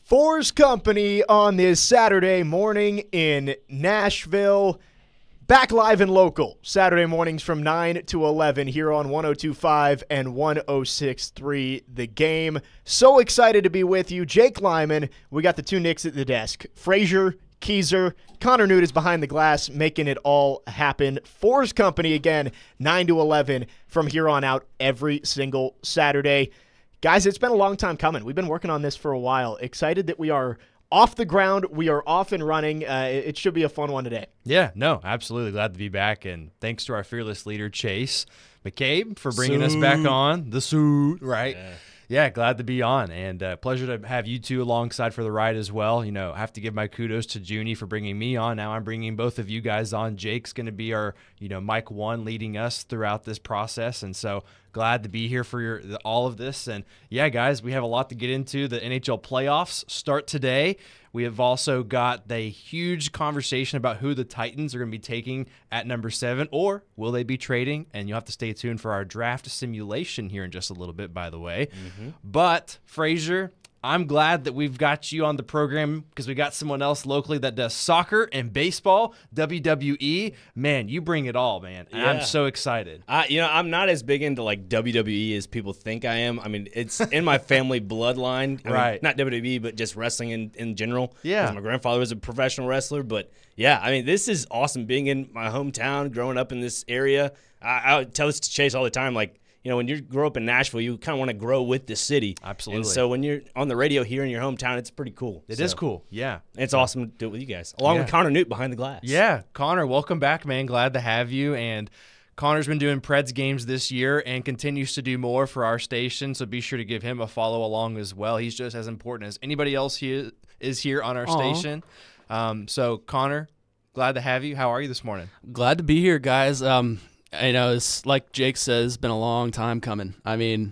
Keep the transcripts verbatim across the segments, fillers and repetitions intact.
four's Company on this Saturday morning in Nashville. Back live and local, Saturday mornings from nine to eleven here on one oh two point five and one oh six point three The Game. So excited to be with you. Jake Lyman, we got the two Knicks at the desk. Frazier, Keyser, Connor Newt is behind the glass, making it all happen. four's Company, again, nine to eleven from here on out every single Saturday. Guys, it's been a long time coming. We've been working on this for a while. Excited that we are off the ground. We are off and running. Uh, it should be a fun one today. Yeah, no, absolutely. Glad to be back. And thanks to our fearless leader, Chase McCabe, for bringing suit. us back on. The suit, right? Yeah. Yeah, glad to be on, and uh, pleasure to have you two alongside for the ride as well. You know, I have to give my kudos to Junie for bringing me on. Now I'm bringing both of you guys on. Jake's going to be our, you know, Mike One leading us throughout this process, and so glad to be here for your all of this. And yeah, guys, we have a lot to get into. The N H L playoffs start today. We have also got the huge conversation about who the Titans are going to be taking at number seven, or will they be trading? And you'll have to stay tuned for our draft simulation here in just a little bit, by the way. Mm-hmm. But, Frazier, I'm glad that we've got you on the program because we got someone else locally that does soccer and baseball, W W E. Man, you bring it all, man. And yeah. I'm so excited. Uh, you know, I'm not as big into like W W E as people think I am. I mean, it's in my family bloodline. I right. mean, not W W E, but just wrestling in, in general. Yeah. Because my grandfather was a professional wrestler. But, yeah, I mean, this is awesome being in my hometown, growing up in this area. I, I would tell this to Chase all the time, like, you know, when you grow up in Nashville, you kind of want to grow with the city. Absolutely. And so when you're on the radio here in your hometown, it's pretty cool. It so, is cool. Yeah. It's awesome to do it with you guys, along yeah. with Connor Newt behind the glass. Yeah. Connor, welcome back, man. Glad to have you. And Connor's been doing Preds games this year and continues to do more for our station, so be sure to give him a follow along as well. He's just as important as anybody else he is here on our Aww. station. Um, so, Connor, glad to have you. How are you this morning? Glad to be here, guys. Um I know, it's like Jake says, it's been a long time coming. I mean,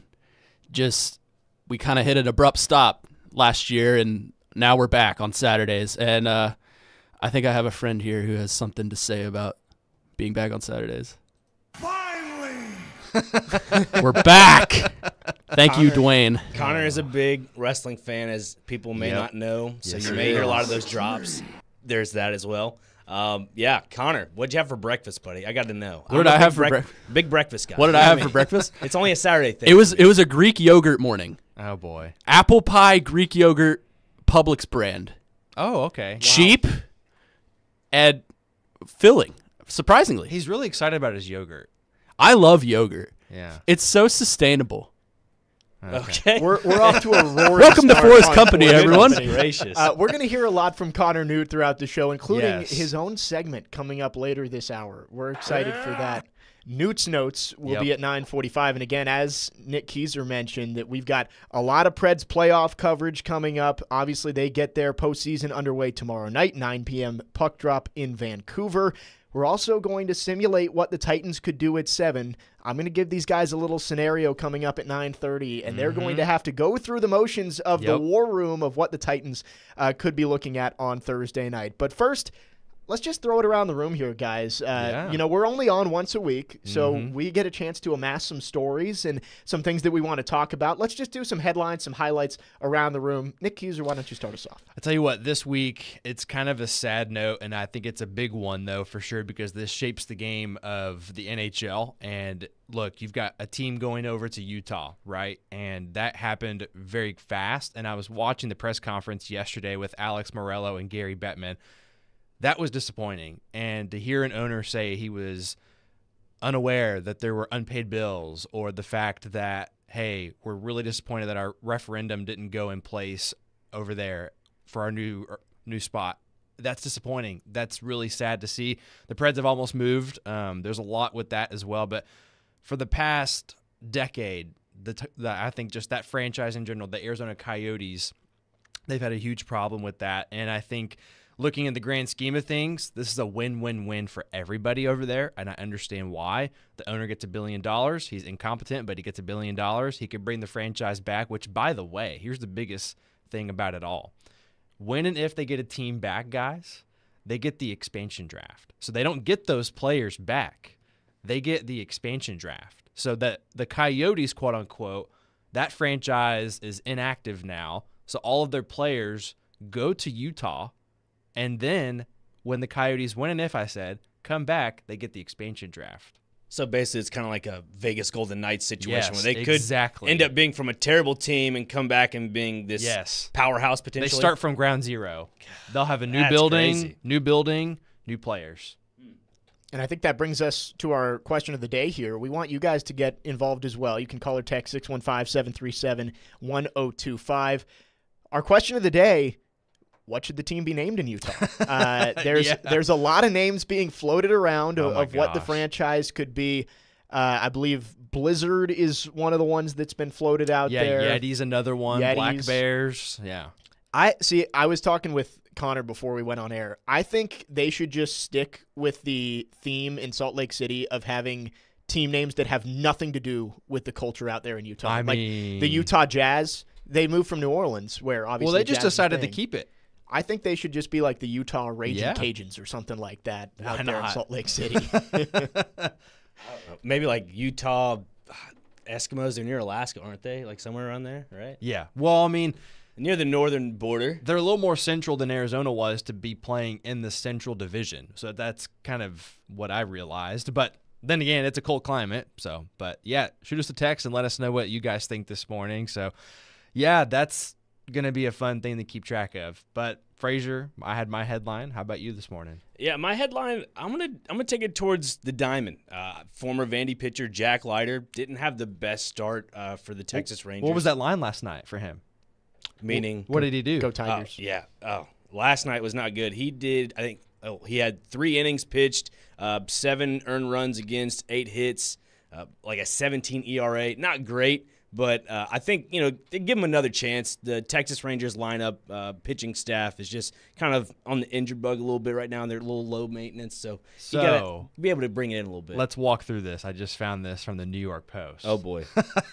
just we kind of hit an abrupt stop last year, and now we're back on Saturdays. And uh, I think I have a friend here who has something to say about being back on Saturdays. Finally! We're back! Thank Connor, you, Dwayne. Connor is a big wrestling fan, as people may yep. not know, so yes, you may hear a lot of those drops. There's that as well. Um, yeah, Connor, what'd you have for breakfast, buddy? I got to know. What did I have for breakfast? Big breakfast guy. What did I have for breakfast? It's only a Saturday thing. It was it was a Greek yogurt morning. Oh boy, apple pie Greek yogurt, Publix brand. Oh, okay. Cheap wow. and filling. Surprisingly, he's really excited about his yogurt. I love yogurt. Yeah, it's so sustainable. Okay, we're we're off to a roaring Welcome to four's Company, everyone. Gracious. Uh, we're going to hear a lot from Connor Newt throughout the show, including yes. his own segment coming up later this hour. We're excited for that. Newt's Notes will yep. be at nine forty-five, and again, as Nick Keyser mentioned, that we've got a lot of Preds playoff coverage coming up. Obviously, they get their postseason underway tomorrow night, nine p.m. puck drop in Vancouver. We're also going to simulate what the Titans could do at seven. I'm going to give these guys a little scenario coming up at nine thirty, and mm-hmm. they're going to have to go through the motions of yep. the war room of what the Titans uh, could be looking at on Thursday night. But first, let's just throw it around the room here, guys. Uh, yeah. You know, we're only on once a week, so mm-hmm. we get a chance to amass some stories and some things that we want to talk about. Let's just do some headlines, some highlights around the room. Nick Keyser, why don't you start us off? I'll tell you what, this week, it's kind of a sad note, and I think it's a big one, though, for sure, because this shapes the game of the N H L. And look, you've got a team going over to Utah, right? And that happened very fast. And I was watching the press conference yesterday with Alex Morello and Gary Bettman. That was disappointing. And to hear an owner say he was unaware that there were unpaid bills, or the fact that, hey, we're really disappointed that our referendum didn't go in place over there for our new new spot. That's disappointing. That's really sad to see. The Preds have almost moved. Um, there's a lot with that as well. But for the past decade, the, t- the I think just that franchise in general, the Arizona Coyotes, they've had a huge problem with that. And I think looking in the grand scheme of things, this is a win-win-win for everybody over there, and I understand why. The owner gets a billion dollars. He's incompetent, but he gets a billion dollars. He could bring the franchise back, which, by the way, here's the biggest thing about it all. When and if they get a team back, guys, they get the expansion draft. So they don't get those players back. They get the expansion draft. So that the Coyotes, quote-unquote, that franchise is inactive now. So all of their players go to Utah, and then when the Coyotes win an if, I said, come back, they get the expansion draft. So basically, it's kind of like a Vegas Golden Knights situation Yes, where they could exactly. end up being from a terrible team and come back and being this Yes. powerhouse potentially. They start from ground zero. They'll have a new That's building, crazy. new building, new players. And I think that brings us to our question of the day here. We want you guys to get involved as well. You can call or text six one five, seven three seven, one zero two five. Our question of the day, what should the team be named in Utah? Uh, there's Yeah. there's a lot of names being floated around Oh of, my of what the gosh. franchise could be. Uh, I believe Blizzard is one of the ones that's been floated out Yeah, there. Yeti's another one. Black Yetis. Bears. Yeah. I see. I was talking with Connor before we went on air. I think they should just stick with the theme in Salt Lake City of having team names that have nothing to do with the culture out there in Utah. I like mean, the Utah Jazz, they moved from New Orleans, where obviously well, they the just Jazz is decided to playing. keep it. I think they should just be like the Utah Raging Yeah. Cajuns or something like that out Why there in not? Salt Lake City. Maybe like Utah Eskimos. They're near Alaska, aren't they? Like somewhere around there, right? Yeah. Well, I mean, Near the northern border. they're a little more central than Arizona was to be playing in the Central Division. So that's kind of what I realized. But then again, it's a cold climate. So, but yeah, shoot us a text and let us know what you guys think this morning. So, yeah, that's going to be a fun thing to keep track of. But Frazier, I had my headline. How about you this morning? Yeah, my headline. I'm gonna I'm gonna take it towards the diamond. Uh, former Vandy pitcher Jack Leiter didn't have the best start uh, for the Texas Rangers. What was that line last night for him? Meaning, What did he do? Go oh, Tigers. yeah. Oh, last night was not good. He did. I think. Oh, he had three innings pitched, uh, seven earned runs against, eight hits, uh, like a seventeen E R A. Not great. But uh, I think, you know, they give him another chance. The Texas Rangers lineup, uh, pitching staff is just kind of on the injured bug a little bit right now. They're a little low maintenance, so, So- you got to be able to bring it in a little bit. Let's walk through this. I just found this from the New York Post. oh, boy.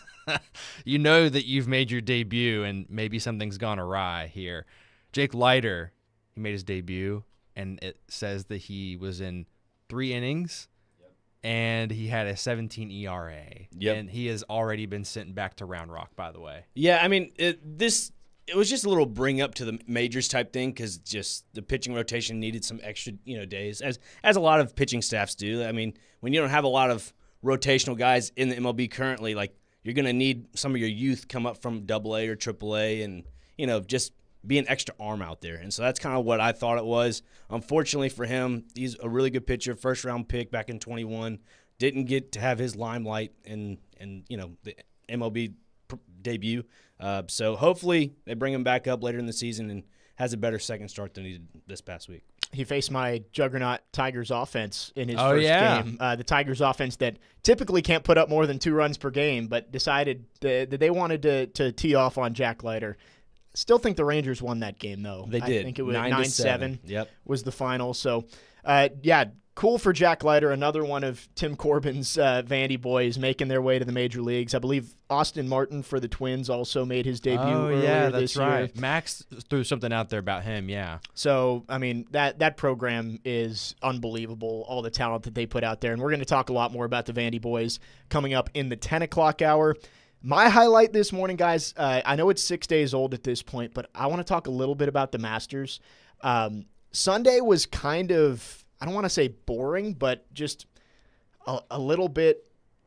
You know that you've made your debut and maybe something's gone awry here. Jake Leiter, he made his debut, and it says that he was in three innings, and he had a seventeen E R A. Yep. And he has already been sent back to Round Rock, by the way. Yeah, I mean, it, this it was just a little bring up to the majors type thing because just the pitching rotation needed some extra, you know, days, as as a lot of pitching staffs do. I mean, when you don't have a lot of rotational guys in the M L B currently, like you're going to need some of your youth come up from Double A or Triple A, and you know, just be an extra arm out there. And so that's kind of what I thought it was. Unfortunately for him, he's a really good pitcher, first round pick back in twenty-one. Didn't get to have his limelight in, in you know, the M L B pr- debut. Uh, so hopefully they bring him back up later in the season and has a better second start than he did this past week. He faced my juggernaut Tigers offense in his Oh, first yeah. game. Uh, the Tigers offense that typically can't put up more than two runs per game, but decided that that they wanted to, to tee off on Jack Leiter. Still think the Rangers won that game, though. They did. I think it was Nine to nine seven Yep. was the final. So, uh, yeah, cool for Jack Leiter, another one of Tim Corbin's uh, Vandy boys making their way to the major leagues. I believe Austin Martin for the Twins also made his debut oh, earlier yeah, this that's right. year. Max threw something out there about him, yeah. So, I mean, that, that program is unbelievable, all the talent that they put out there. And we're going to talk a lot more about the Vandy boys coming up in the ten o'clock hour. My highlight this morning, guys, uh, I know it's six days old at this point, but I want to talk a little bit about the Masters. Um, Sunday was kind of, I don't want to say boring, but just a, a little bit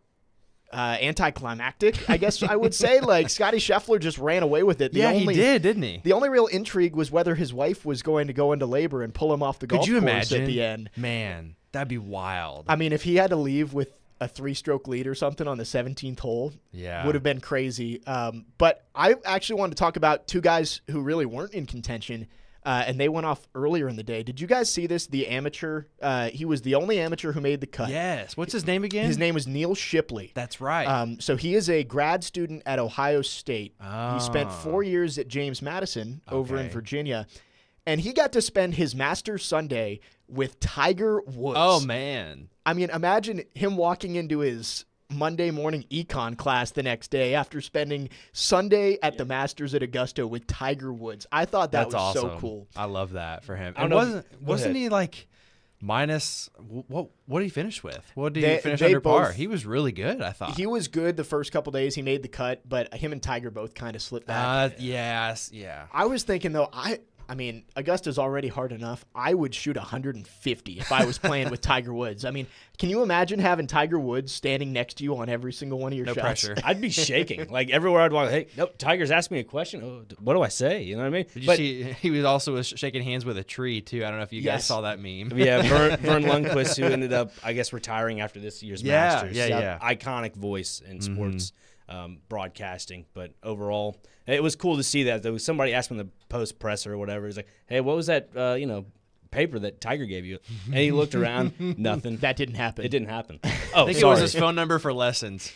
uh, anticlimactic, I guess I would say. Like, Scotty Scheffler just ran away with it. The yeah, only, he did, didn't he? The only real intrigue was whether his wife was going to go into labor and pull him off the Could golf you course imagine? at the end. Man, that'd be wild. I mean, if he had to leave with a three-stroke lead or something on the seventeenth hole, yeah. would have been crazy. Um, but I actually wanted to talk about two guys who really weren't in contention, uh, and they went off earlier in the day. Did you guys see this? The amateur, uh, he was the only amateur who made the cut. Yes. What's his name again? His name was Neil Shipley. That's right. Um, so he is a grad student at Ohio State. He spent Oh. four years at James Madison over in Okay. Virginia, and he got to spend his Masters Sunday with Tiger Woods. oh, man. I mean, imagine him walking into his Monday morning econ class the next day after spending Sunday at the Masters at Augusta with Tiger Woods. I thought that That's was awesome. so cool. I love that for him. I And don't know if- wasn't go wasn't ahead. he like Minus what? What did he finish with? What did They- he finish they under par? both- He was really good, I thought. He was good the first couple days. He made the cut, but him and Tiger both kind of slipped back. Uh, yes, yeah. I was thinking though, I I mean, Augusta's already hard enough. I would shoot one hundred fifty if I was playing with Tiger Woods. I mean, can you imagine having Tiger Woods standing next to you on every single one of your No shots? pressure. I'd be shaking. Like everywhere I'd walk, hey, nope, Tiger's asked me a question. Oh, d- what do I say? You know what I mean? Did you But see? He was also was shaking hands with a tree too. I don't know if you guys Yes. saw that meme. yeah, Vern, Vern Lundquist, who ended up, I guess, retiring after this year's Yeah, Masters. yeah, Yep. yeah. Iconic voice in sports um, broadcasting. But overall, it was cool to see that. There was somebody asked him in the post presser or whatever. He's like, "Hey, what was that? Uh, you know, paper that Tiger gave you?" And he looked around, nothing. That didn't happen. It didn't happen. Oh, I think sorry. it was his phone number for lessons.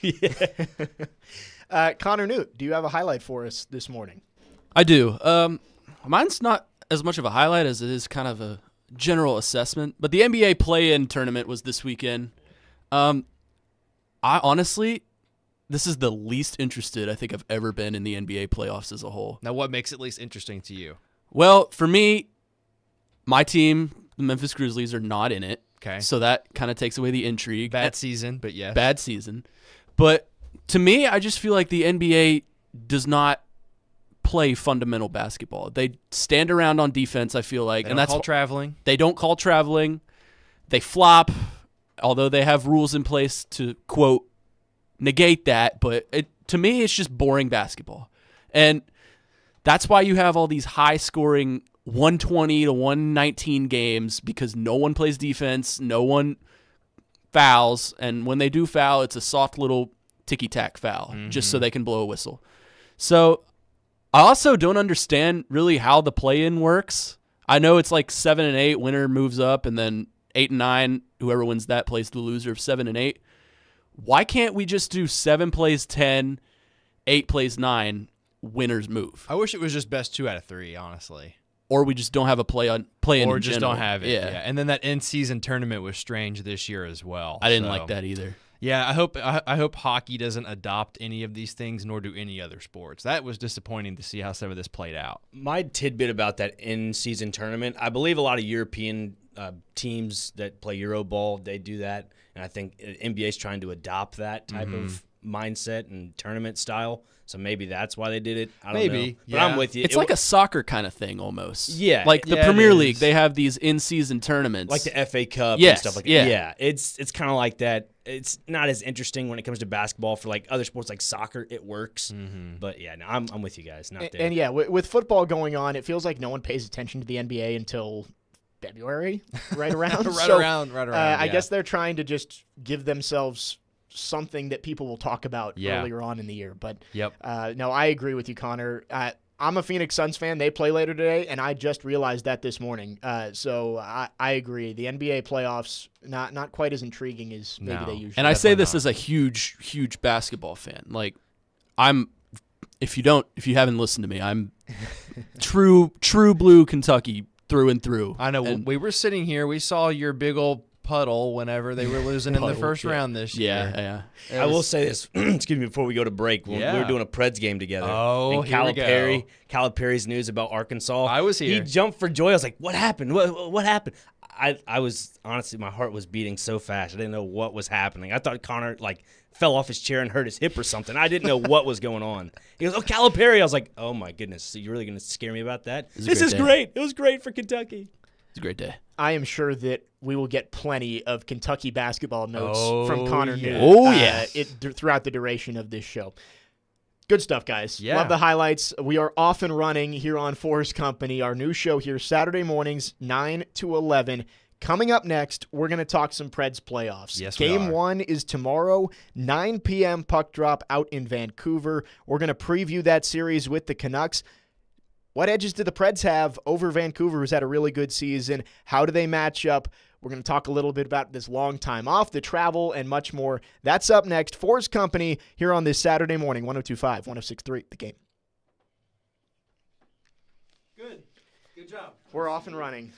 Uh, Connor Newt, do you have a highlight for us this morning? I do. Um, mine's not as much of a highlight as it is kind of a general assessment. But the N B A play-in tournament was this weekend. Um, I honestly, this is the least interested I think I've ever been in the N B A playoffs as a whole. Now, what makes it least interesting to you? Well, for me, my team, the Memphis Grizzlies, are not in it. Okay. So that kind of takes away the intrigue. Bad season, but yes. Bad season. But to me, I just feel like the N B A does not play fundamental basketball. They stand around on defense, I feel like. They and don't that's call wh- traveling. They don't call traveling. They flop, although they have rules in place to, quote, negate that. But it, to me, it's just boring basketball. And that's why you have all these high-scoring one twenty to one nineteen games, because no one plays defense, no one fouls, and when they do foul, it's a soft little ticky-tack foul, just so they can blow a whistle. So I also don't understand really how the play-in works. I know it's like seven and eight, winner moves up, and then eight and nine, whoever wins that plays the loser of seven and eight. Why can't we just do seven plays ten, eight plays nine, winners move? I wish it was just best two out of three, honestly. Or we just don't have a play on play in Or in just general. don't have it. Yeah. Yeah. And then that in-season tournament was strange this year as well. I didn't so- like that either. Yeah, I hope I, I hope hockey doesn't adopt any of these things, nor do any other sports. That was disappointing to see how some of this played out. My tidbit about that in-season tournament, I believe a lot of European uh, teams that play Euro ball, they do that, and I think N B A is trying to adopt that type Mm-hmm. of mindset and tournament style. So maybe that's why they did it. I don't Maybe, know. But yeah. I'm with you. It's It like w- a soccer kind of thing almost. Yeah. Like the Yeah, it Premier is. League, they have these in-season tournaments. like the F A Cup Yes, and stuff like yeah. that. Yeah, it's it's kind of like that. It's not as interesting when it comes to basketball. For like other sports like soccer, it works. But yeah, no, I'm I'm with you guys. Not And, there. and yeah, with, with football going on, it feels like no one pays attention to the N B A until February, right around. Right So, around, right uh, around. I yeah. guess they're trying to just give themselves something that people will talk about Yeah. earlier on in the year. But Yep. uh, no, I agree with you, Connor. Uh, I'm a Phoenix Suns fan. They play later today, and I just realized that this morning. Uh, so I, I agree. The N B A playoffs not not quite as intriguing as maybe No. they usually. And I say Definitely this not. as a huge, huge basketball fan. Like, I'm, if you don't, if you haven't listened to me, I'm true, true blue Kentucky through and through. I know. And- We were sitting here. We saw your big old puddle whenever they were losing in the Puddle, first yeah. round this yeah, year. yeah. It I will was- say this, excuse me, before we go to break, when we Yeah. were doing a Preds game together. Oh, and here we Calipari, go. Calipari's news about Arkansas. I was here. He jumped for joy. I was like, "What happened? What what happened?" I I was honestly, my heart was beating so fast. I didn't know what was happening. I thought Connor like fell off his chair and hurt his hip or something. I didn't know what was going on. He goes, "Oh, Calipari." I was like, "Oh my goodness, so you're really going to scare me about that?" was a This great is day. great. It was great for Kentucky. It's a great day. I am sure that we will get plenty of Kentucky basketball notes Oh, from Connor yeah. Newt. Oh, uh, yeah. it, d- throughout the duration of this show. Good stuff, guys. Yeah. Love the highlights. We are off and running here on four's Company, our new show here Saturday mornings, nine to eleven. Coming up next, we're going to talk some Preds playoffs. Yes, we Game are. one is tomorrow, nine p.m. puck drop out in Vancouver. We're going to preview that series with the Canucks. What edges do the Preds have over Vancouver, who's had a really good season? How do they match up? We're going to talk a little bit about this long time off, the travel, and much more. That's up next. four's Company here on this Saturday morning, one oh two point five, one oh six point three, The Game. Good. Good job. We're off and running.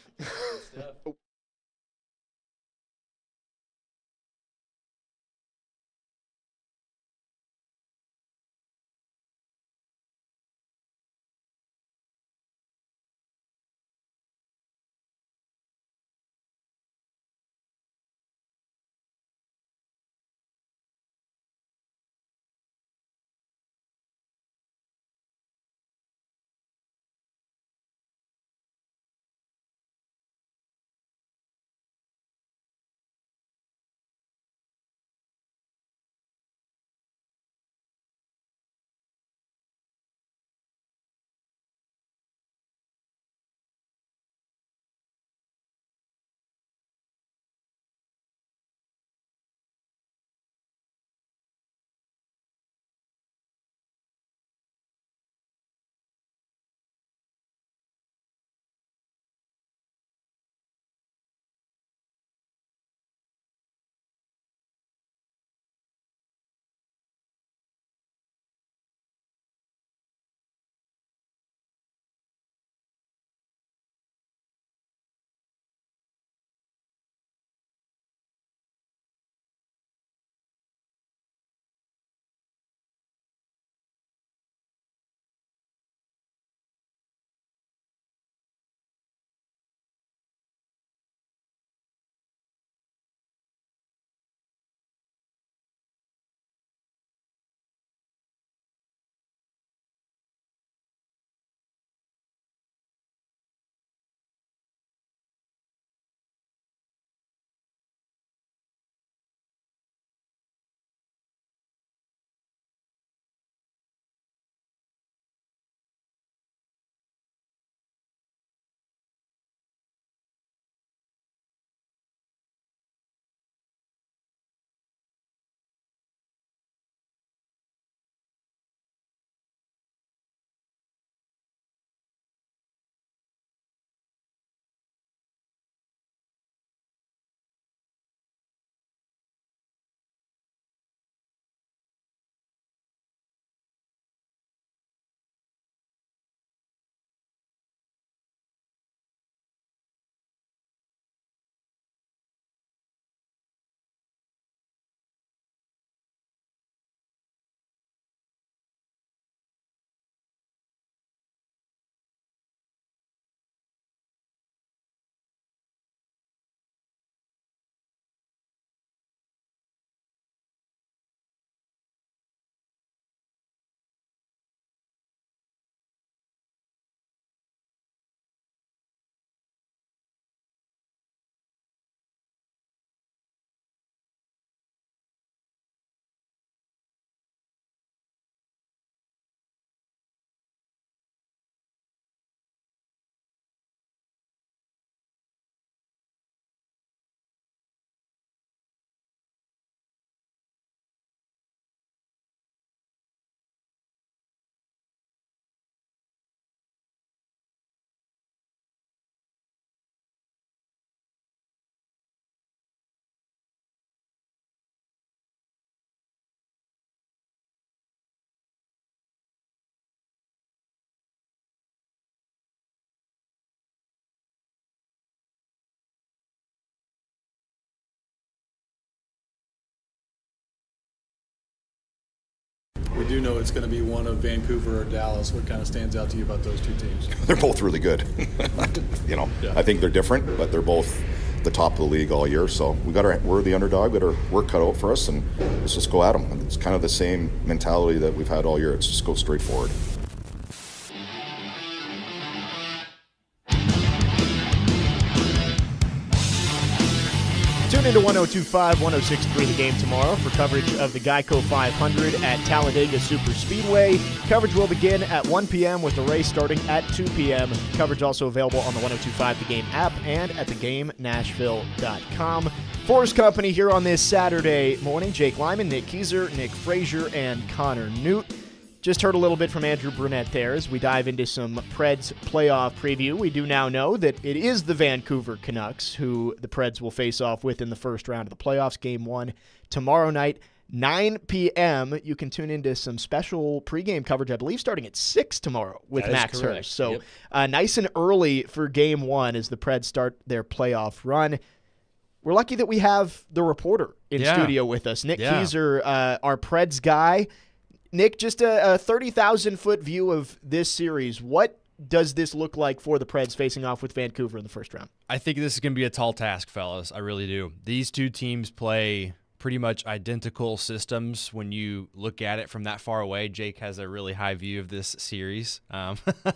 We do know it's going to be one of Vancouver or Dallas. What kind of stands out to you about those two teams? They're both really good. you know, Yeah. I think they're different, but they're both the top of the league all year. So we got our, we're the underdog. We got our work cut out for us, and let's just go at them. It's kind of the same mentality that we've had all year. It's just go straight forward. Tune into one oh two point five, one oh six point three The Game tomorrow for coverage of the Geico five hundred at Talladega Super Speedway. Coverage will begin at one p.m. with the race starting at two p.m. Coverage also available on the one oh two point five The Game app and at the game nashville dot com. four's Company here on this Saturday morning. Jake Lyman, Nick Kieser, Nick Frazier, and Connor Newt. Just heard a little bit from Andrew Brunette there as we dive into some Preds playoff preview. We do now know that it is the Vancouver Canucks who the Preds will face off with in the first round of the playoffs. Game one tomorrow night, nine p.m. You can tune into some special pregame coverage, I believe, starting at six tomorrow with That is Max correct. Hurst. So Yep. uh, nice and early for game one as the Preds start their playoff run. We're lucky that we have the reporter in Yeah. studio with us. Nick Yeah. Kieser, uh, our Preds guy. Nick, just a, a thirty thousand foot view of this series. What does this look like for the Preds facing off with Vancouver in the first round? I think this is going to be a tall task, fellas. I really do. These two teams play pretty much identical systems when you look at it from that far away. Jake has a really high view of this series. Um,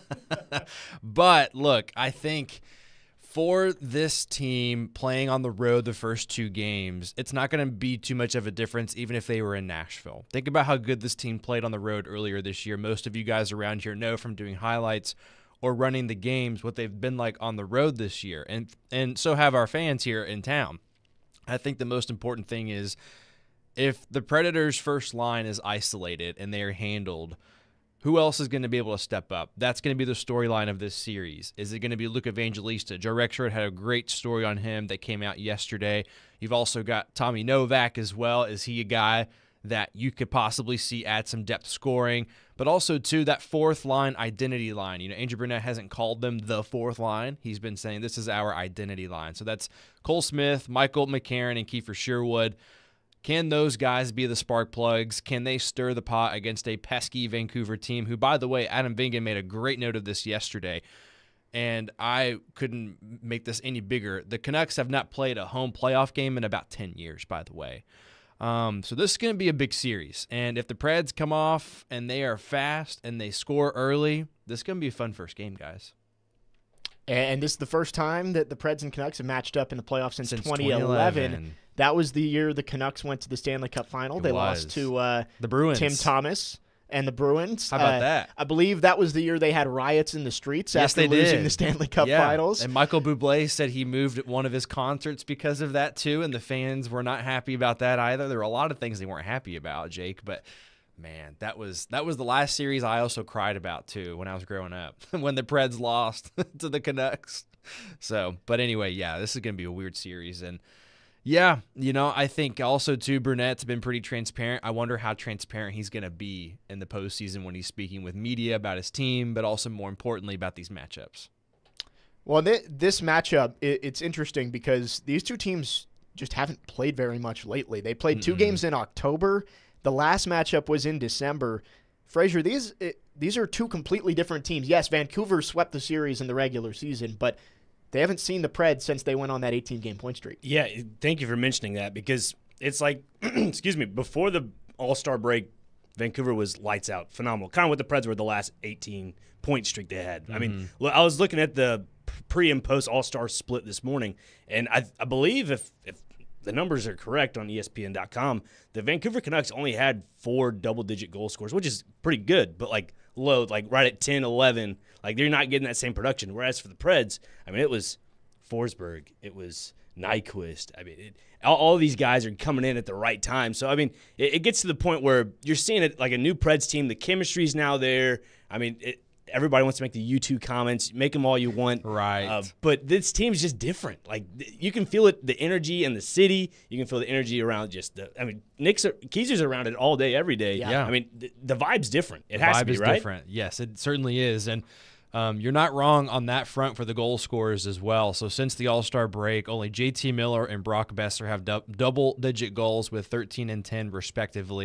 but look, I think for this team playing on the road the first two games, it's not going to be too much of a difference even if they were in Nashville. Think about how good this team played on the road earlier this year. Most of you guys around here know from doing highlights or running the games what they've been like on the road this year, and and so have our fans here in town. I think the most important thing is if the Predators' first line is isolated and they are handled, who else is going to be able to step up? That's going to be the storyline of this series. Is it going to be Luke Evangelista? Joe Rexrod had a great story on him that came out yesterday. You've also got Tommy Novak as well. Is he a guy that you could possibly see add some depth scoring? But also, too, that fourth line identity line. You know, Andrew Brunette hasn't called them the fourth line. He's been saying this is our identity line. So that's Cole Smith, Michael McCarron, and Kiefer Sherwood. Can those guys be the spark plugs? Can they stir the pot against a pesky Vancouver team who, by the way, Adam Vingan made a great note of this yesterday, and I couldn't make this any bigger. The Canucks have not played a home playoff game in about ten years, by the way. Um, so this is going to be a big series, and if the Preds come off and they are fast and they score early, this is going to be a fun first game, guys. And this is the first time that the Preds and Canucks have matched up in the playoffs since, Since twenty eleven. twenty eleven. That was the year the Canucks went to the Stanley Cup final. It they was. lost to uh, The Bruins. Tim Thomas and the Bruins. How about Uh, that? I believe that was the year they had riots in the streets Yes, after they losing did. the Stanley Cup Yeah. finals. And Michael Bublé said he moved at one of his concerts because of that too, and the fans were not happy about that either. There were a lot of things they weren't happy about, Jake, but man, that was that was the last series I also cried about too when I was growing up, when the Preds lost to the Canucks. So, but anyway, yeah, this is going to be a weird series, and yeah, you know, I think also too, Burnett's been pretty transparent. I wonder how transparent he's going to be in the postseason when he's speaking with media about his team, but also more importantly about these matchups. Well, th- this matchup, it, it's interesting because these two teams just haven't played very much lately. They played two Mm-mm. games in October. The last matchup was in December. Frazier, these it, these are two completely different teams. Yes, Vancouver swept the series in the regular season, but they haven't seen the Preds since they went on that eighteen-game point streak. Yeah, thank you for mentioning that because it's like, excuse me, before the All-Star break, Vancouver was lights out, phenomenal. Kind of what the Preds were the last eighteen-point streak they had. I mean, look, I was looking at the pre- and post-All-Star split this morning, and I, I believe if, if the numbers are correct on E S P N dot com, the Vancouver Canucks only had four double-digit goal scores, which is pretty good, but like low, like right at ten, eleven. Like, they're not getting that same production. Whereas for the Preds, I mean, it was Forsberg. It was Nyquist. I mean, it, all, all these guys are coming in at the right time. So, I mean, it, it gets to the point where you're seeing it like a new Preds team. The chemistry's now there. I mean, it, everybody wants to make the U two comments. Make them all you want. Right. Uh, but this team's just different. Like, th- you can feel it, the energy in the city. You can feel the energy around just the – I mean, Nick's – Kieser's around it all day, every day. Yeah. I mean, the, the vibe's different. It The has vibe to be, is right? different. Yes, it certainly is. And um, you're not wrong on that front for the goal scorers as well. So since the All-Star break, only J T Miller and Brock Besser have du- double-digit goals with thirteen and ten respectively.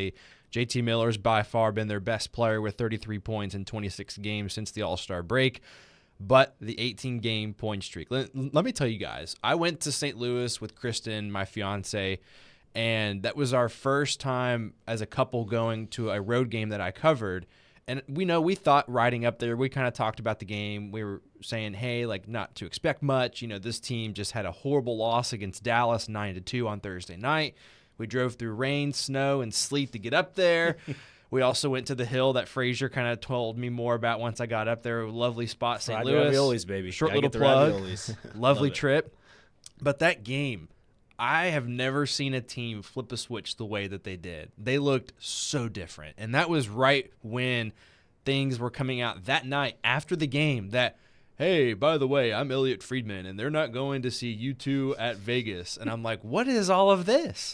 J T Miller's by far been their best player with thirty-three points in twenty-six games since the All-Star break. But the eighteen-game point streak. Let, let me tell you guys, I went to Saint Louis with Kristen, my fiance, and that was our first time as a couple going to a road game that I covered. And we know we thought riding up there, we kind of talked about the game. We were saying, hey, like not to expect much. You know, this team just had a horrible loss against Dallas, nine to two on Thursday night. We drove through rain, snow, and sleet to get up there. We also went to the hill that Frazier kind of told me more about once I got up there. Lovely spot, Saint Fried Louis. raviolis, baby. Short Gotta little get the plug. raviolis. Lovely Love it. trip. But that game, I have never seen a team flip a switch the way that they did. They looked so different. And that was right when things were coming out that night after the game that, hey, by the way, I'm Elliot Friedman, and they're not going to see you two at Vegas. And I'm like, what is all of this?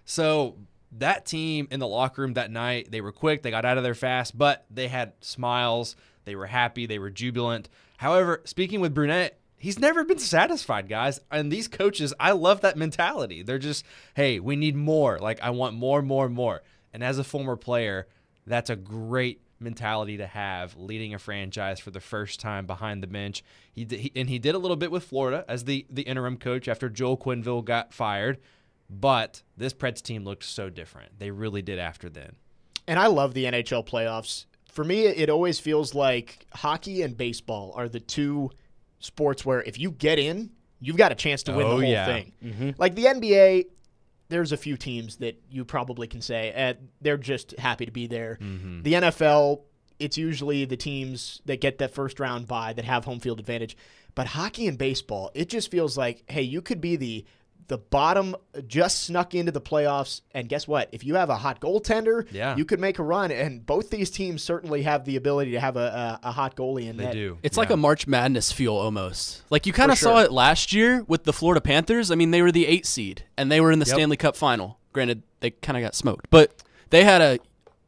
So that team in the locker room that night, they were quick. They got out of there fast, but they had smiles. They were happy. They were jubilant. However, speaking with Brunette, he's never been satisfied, guys. And these coaches, I love that mentality. They're just, hey, we need more. Like, I want more, more, more. And as a former player, that's a great mentality to have, leading a franchise for the first time behind the bench. He, did, he And he did a little bit with Florida as the, the interim coach after Joel Quenneville got fired. But this Preds team looked so different. They really did after then. And I love the N H L playoffs. For me, it always feels like hockey and baseball are the two sports where if you get in, you've got a chance to win Oh, the whole yeah. thing. Mm-hmm. Like the N B A, there's a few teams that you probably can say uh, they're just happy to be there. Mm-hmm. The N F L, it's usually the teams that get that first round bye that have home field advantage. But hockey and baseball, it just feels like, hey, you could be the the bottom, just snuck into the playoffs, and guess what? If you have a hot goaltender, Yeah. you could make a run, and both these teams certainly have the ability to have a, a, a hot goalie in They net. do. It's Yeah. like a March Madness feel almost. Like you kind For of saw sure. it last year with the Florida Panthers. I mean, they were the eight seed, and they were in the Yep. Stanley Cup final. Granted, they kind of got smoked, but they had a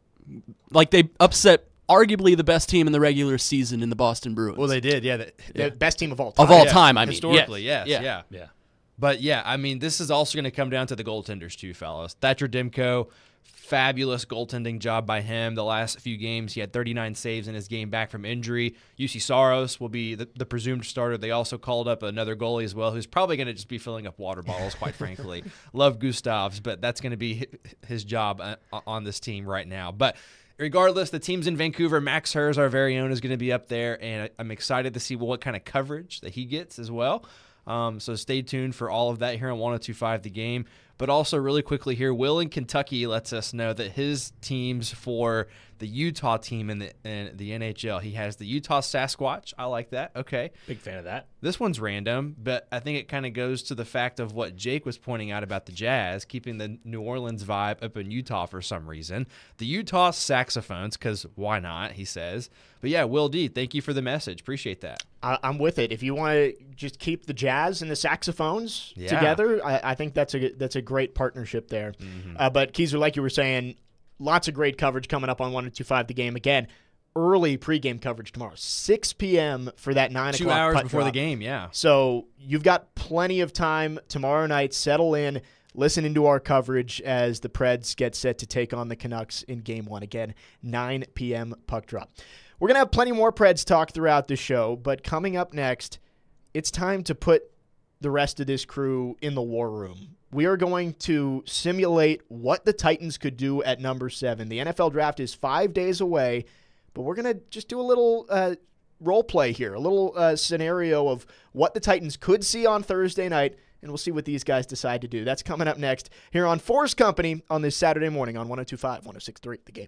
like they upset arguably the best team in the regular season in the Boston Bruins. Well, they did, yeah. That, The best team of all time. of all Yeah. time, I mean, Historically, yes. yes, yeah. yeah. Yeah. But, yeah, I mean, this is also going to come down to the goaltenders, too, fellas. Thatcher Demko, fabulous goaltending job by him. The last few games, he had thirty-nine saves in his game back from injury. U C Saros will be the, the presumed starter. They also called up another goalie as well, who's probably going to just be filling up water bottles, quite frankly. Love Gustavs, but that's going to be hi- his job uh, on this team right now. But regardless, the team's in Vancouver. Max Hers, our very own, is going to be up there, and I'm excited to see what kind of coverage that he gets as well. Um, so stay tuned for all of that here on one oh two point five The Game. But also really quickly here, Will in Kentucky lets us know that his teams for the Utah team in the in the N H L, he has the Utah Sasquatch. I like that. Okay. Big fan of that. This one's random, but I think it kind of goes to the fact of what Jake was pointing out about the Jazz, keeping the New Orleans vibe up in Utah for some reason. The Utah Saxophones, because why not, he says. But yeah, Will D, thank you for the message. Appreciate that. I, I'm with it. If you want to just keep the jazz and the saxophones Yeah. together, I, I think that's a that's a great partnership there. Mm-hmm. Uh, but Keezer, like you were saying, lots of great coverage coming up on one oh two point five The Game. Again, early pregame coverage tomorrow, six p.m. for that nine Two o'clock hours putt before the drop. game, yeah. So you've got plenty of time tomorrow night. Settle in, listen into our coverage as the Preds get set to take on the Canucks in Game One. Again, nine p.m. puck drop. We're going to have plenty more Preds talk throughout the show, but coming up next, it's time to put the rest of this crew in the war room. We are going to simulate what the Titans could do at number seven. The N F L draft is five days away, but we're going to just do a little uh, role play here, a little uh, scenario of what the Titans could see on Thursday night, and we'll see what these guys decide to do. That's coming up next here on four's Company on this Saturday morning on one oh two point five, one oh six point three The Game.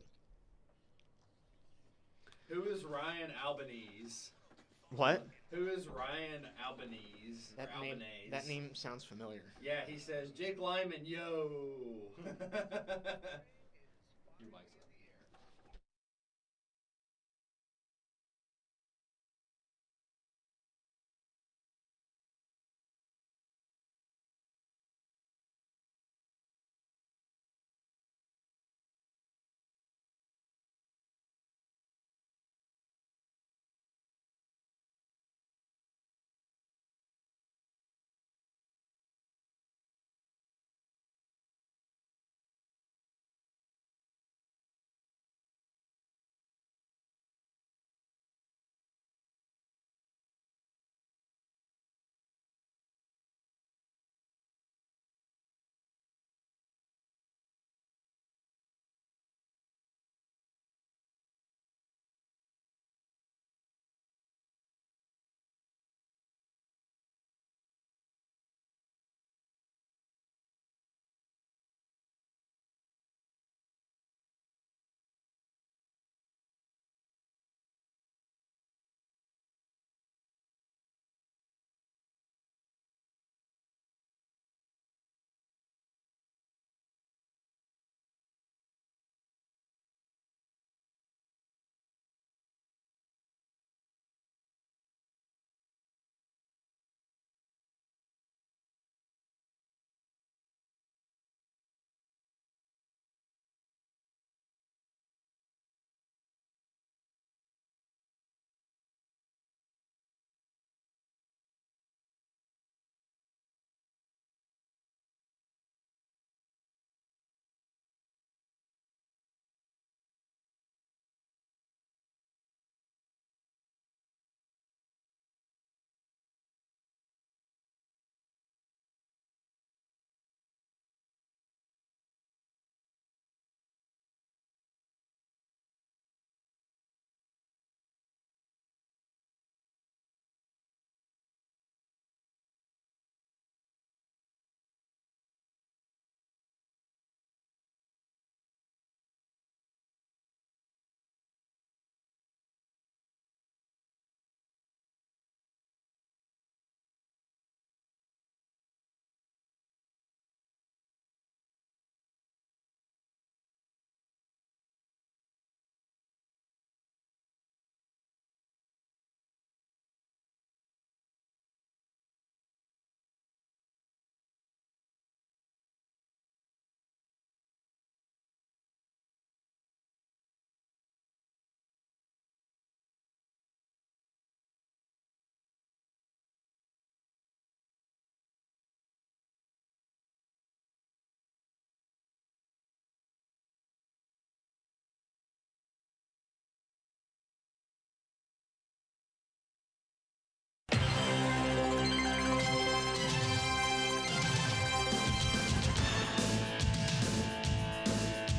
Who is Ryan Albanese? What? Who is Ryan Albanese? That or name, Albanese? that name sounds familiar. Yeah, he says Jake Lyman, yo. Your mic's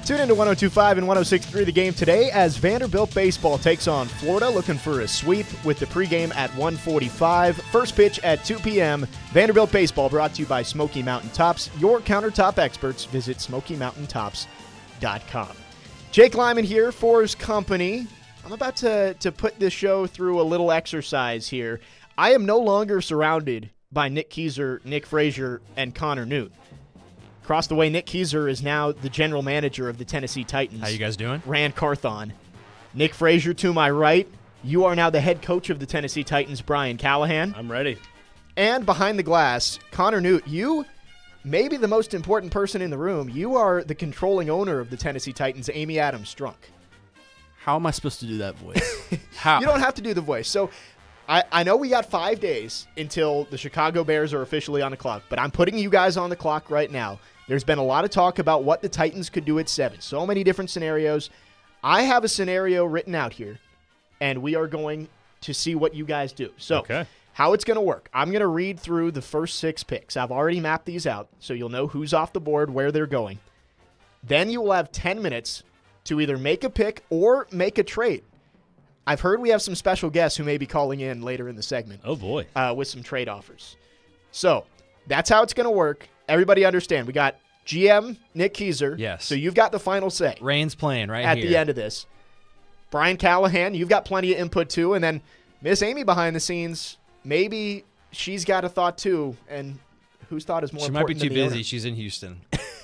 Tune in to one oh two point five and one oh six point three The Game today as Vanderbilt baseball takes on Florida, looking for a sweep with the pregame at one forty-five. First pitch at two p.m. Vanderbilt baseball brought to you by Smoky Mountain Tops, your countertop experts. Visit smoky mountain tops dot com. Jake Lyman here, four's Company. I'm about to, to put this show through a little exercise here. I am no longer surrounded by Nick Keyser, Nick Frazier, and Connor Newt. Across the way, Nick Keyser is now the general manager of the Tennessee Titans. How you guys doing? Rand Carthon. Nick Frazier to my right. You are now the head coach of the Tennessee Titans, Brian Callahan. I'm ready. And behind the glass, Connor Newt, you may be the most important person in the room. You are the controlling owner of the Tennessee Titans, Amy Adams Strunk. How am I supposed to do that voice? How? You don't have to do the voice. So I, I know we got five days until the Chicago Bears are officially on the clock, but I'm putting you guys on the clock right now. There's been a lot of talk about what the Titans could do at seven. So many different scenarios. I have a scenario written out here, and we are going to see what you guys do. So Okay. how it's going to work. I'm going to read through the first six picks. I've already mapped these out, so you'll know who's off the board, where they're going. Then you will have ten minutes to either make a pick or make a trade. I've heard we have some special guests who may be calling in later in the segment. Oh, boy. Uh, with some trade offers. So that's how it's going to work. Everybody understand. We got G M Nick Keyser. Yes. So you've got the final say Rain's playing right at here. the end of this. Brian Callahan, you've got plenty of input too. And then Miss Amy behind the scenes, maybe she's got a thought too. And whose thought is more She might be important too than the busy. owner? She's in Houston.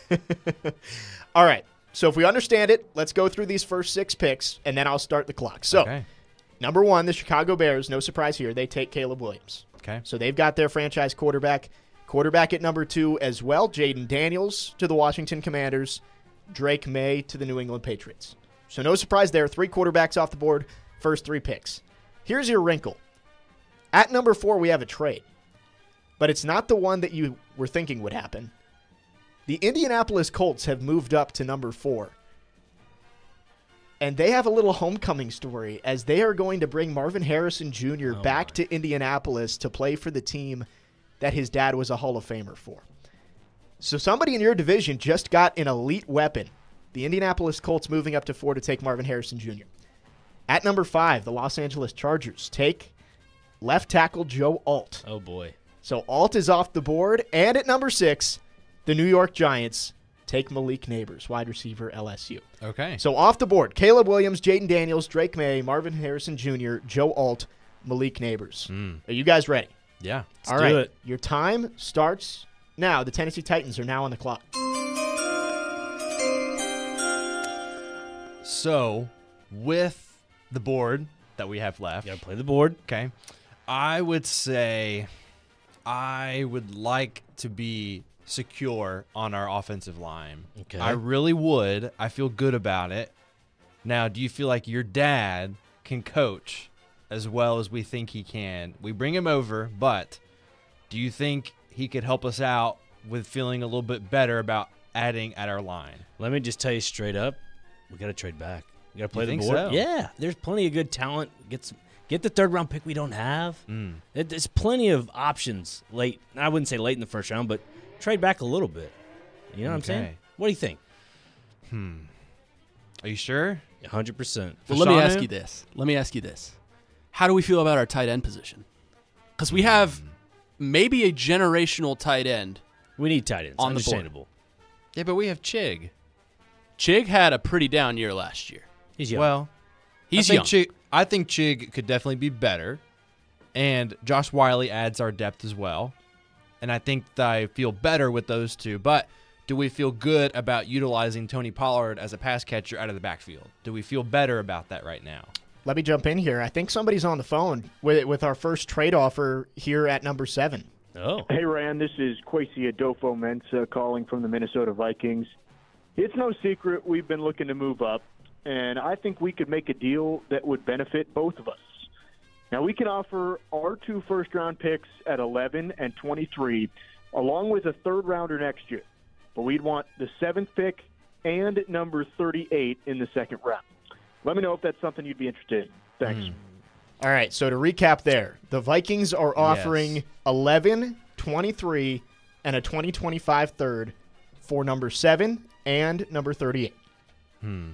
All right. So if we understand it, let's go through these first six picks, and then I'll start the clock. So, Okay. number one, the Chicago Bears, no surprise here, they take Caleb Williams. Okay. So they've got their franchise quarterback. Quarterback at number two as well, Jaden Daniels to the Washington Commanders, Drake May to the New England Patriots. So no surprise there, three quarterbacks off the board, first three picks. Here's your wrinkle. At number four, we have a trade, but it's not the one that you were thinking would happen. The Indianapolis Colts have moved up to number four. And they have a little homecoming story as they are going to bring Marvin Harrison Junior Oh back my. to Indianapolis to play for the team that his dad was a Hall of Famer for. So somebody in your division just got an elite weapon. The Indianapolis Colts moving up to four to take Marvin Harrison Junior At number five, the Los Angeles Chargers take left tackle Joe Alt. Oh, boy. So Alt is off the board. And at number six, the New York Giants take Malik Neighbors, wide receiver, L S U. Okay. So off the board, Caleb Williams, Jaden Daniels, Drake May, Marvin Harrison Junior, Joe Alt, Malik Neighbors. Mm. Are you guys ready? Yeah. All do right. it. Your time starts now. The Tennessee Titans are now on the clock. So, with the board that we have left, You got to play the board. okay, I would say I would like to be secure on our offensive line. Okay. I really would. I feel good about it. Now, do you feel like your dad can coach as well as we think he can? We bring him over, but do you think he could help us out with feeling a little bit better about adding at our line? Let me just tell you straight up, we got to trade back. We got to play You the think board. so? Yeah, there's plenty of good talent. Get some, get the third round pick we don't have. Mm. It- There's plenty of options late. I wouldn't say late in the first round, but trade back a little bit. You know what I'm saying? Okay. What do you think? Are you sure? one hundred percent. Well, let me Fashanu? ask you this. Let me ask you this. How do we feel about our tight end position? Because we have maybe a generational tight end. We need tight ends. On the board. Understandable. Yeah, but we have Chig. Chig had a pretty down year last year. He's young. Well, He's I young. think Chig, I think Chig could definitely be better, and Josh Wiley adds our depth as well. And I think that I feel better with those two. But do we feel good about utilizing Tony Pollard as a pass catcher out of the backfield? Do we feel better about that right now? Let me jump in here. I think somebody's on the phone with with our first trade offer here at number seven. oh. Hey, Ryan, this is Kwesi Adofo-Mensah calling from the Minnesota Vikings. It's no secret we've been looking to move up, and I think we could make a deal that would benefit both of us. Now, we can offer our two first-round picks at eleven and twenty-three, along with a third-rounder next year. But we'd want the seventh pick and number thirty-eight in the second round. Let me know if that's something you'd be interested in. Thanks. All right, so to recap there, the Vikings are offering Yes. eleven, twenty-three, and a twenty twenty-five third for number seven and number thirty-eight. Hmm.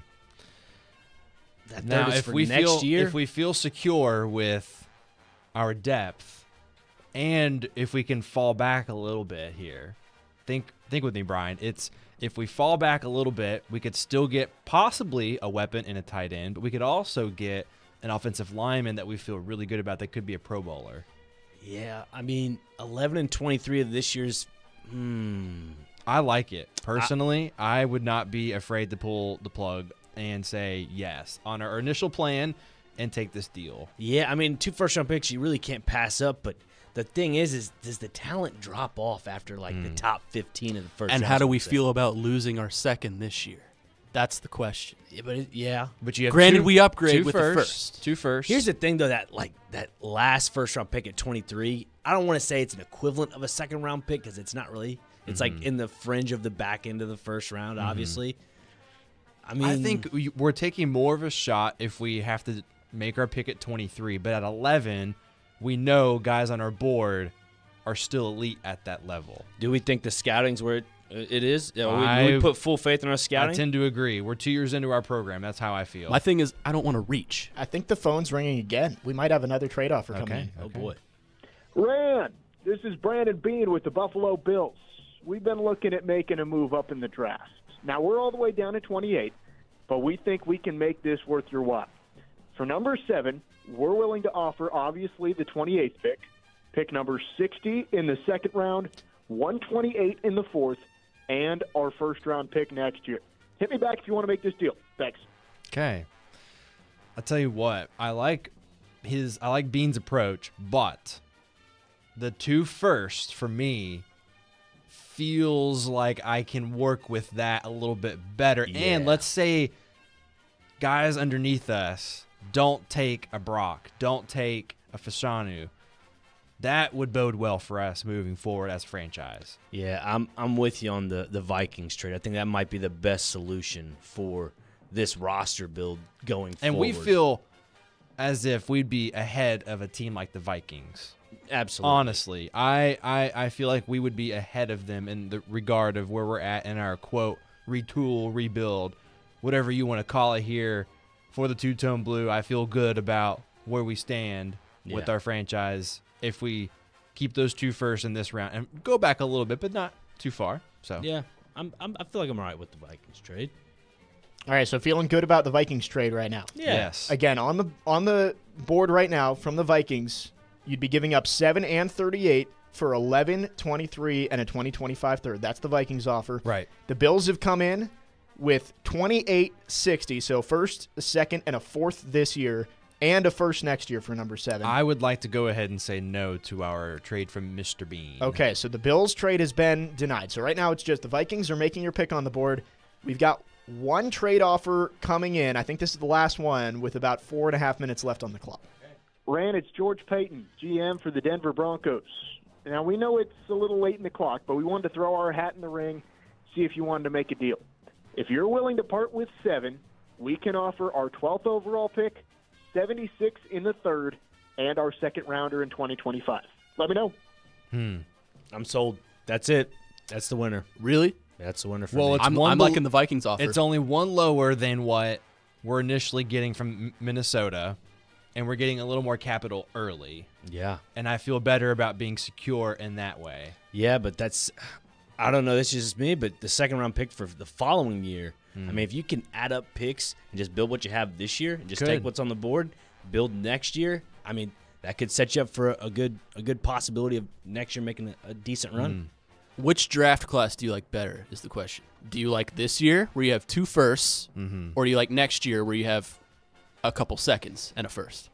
That Now, third is if for we next feel year. if we feel secure with our depth, and if we can fall back a little bit here, think think with me, Brian. It's if we fall back a little bit, we could still get possibly a weapon in a tight end, but we could also get an offensive lineman that we feel really good about that could be a Pro Bowler. yeah, I mean, eleven and twenty-three of this year's. Hmm. I like it personally. I, I would not be afraid to pull the plug and say yes on our initial plan and take this deal. Yeah, I mean, two first-round picks you really can't pass up, but the thing is, is does the talent drop off after, like, Hmm. the top fifteen of the first And round? how do we I'd say? feel about losing our second this year? That's the question. Yeah, but it, yeah. But you have Granted, two- we upgrade two with the first. Two first. Here's the thing, though, that, like, that last first-round pick at twenty-three, I don't want to say it's an equivalent of a second-round pick because it's not really. It's, Mm-hmm. like, in the fringe of the back end of the first round, obviously. I mean, I think we- we're taking more of a shot if we have to make our pick at twenty-three. But at eleven, we know guys on our board are still elite at that level. do we think the scouting's where it, it is? Yeah, we, I- we put full faith in our I scouting? tend to agree. We're two years into our program. That's how I feel. My thing is, I don't want to reach. I think the phone's ringing again. We might have another trade offer coming Okay. in. oh, boy. Rand, this is Brandon Bean with the Buffalo Bills. We've been looking at making a move up in the draft. Now, we're all the way down to twenty-eight, but we think we can make this worth your while. For number seven, we're willing to offer, obviously, the twenty-eighth pick, pick number sixty in the second round, one twenty-eight in the fourth, and our first-round pick next year. Hit me back if you want to make this deal. Thanks. Okay. I'll tell you what. I like his. I like Bean's approach, but the two first for me feels like I can work with that a little bit better. And Yeah. let's say guys underneath us don't take a Brock, don't take a Fashanu. That would bode well for us moving forward as a franchise. Yeah, I'm I'm with you on the, the Vikings trade. I think that might be the best solution for this roster build going And forward. we feel as if we'd be ahead of a team like the Vikings. Absolutely. Honestly, I, I I feel like we would be ahead of them in the regard of where we're at in our quote retool, rebuild, whatever you want to call it here for the two-tone blue. I feel good about where we stand with Yeah. our franchise if we keep those two first in this round and go back a little bit, but not too far. So Yeah, I'm, I'm I feel like I'm all right with the Vikings trade. All right, so feeling good about the Vikings trade right now. Yeah. yes, Again, on the on the board right now from the Vikings, you'd be giving up seven and thirty-eight for eleven, twenty-three, and a twenty twenty-five third. That's the Vikings offer. right. The Bills have come in with twenty-eight sixty, so first, a second, and a fourth this year, and a first next year for number seven. I would like to go ahead and say no to our trade from Mister Bean. Okay, so the Bills trade has been denied. So right now it's just the Vikings are making your pick on the board. We've got one trade offer coming in. I think this is the last one with about four and a half minutes left on the clock. Rand, it's George Payton, G M for the Denver Broncos. Now, we know it's a little late in the clock, but we wanted to throw our hat in the ring, see if you wanted to make a deal. If you're willing to part with seven, we can offer our twelfth overall pick, seventy-six in the third, and our second rounder in twenty twenty-five. Let me know. Hmm. I'm sold. That's it. That's the winner. Really? That's the winner for Well, me. it's I'm, one I'm bel- liking the Vikings offer. It's only one lower than what we're initially getting from M- Minnesota, and we're getting a little more capital early. yeah. And I feel better about being secure in that way. Yeah, but that's I don't know, this is just me, but the second round pick for the following year, Hmm. I mean, if you can add up picks and just build what you have this year and just Could. take what's on the board, build next year, I mean, that could set you up for a good a good possibility of next year making a, a decent run. Which draft class do you like better is the question. Do you like this year where you have two firsts, Mm-hmm. or do you like next year where you have a couple seconds and a first?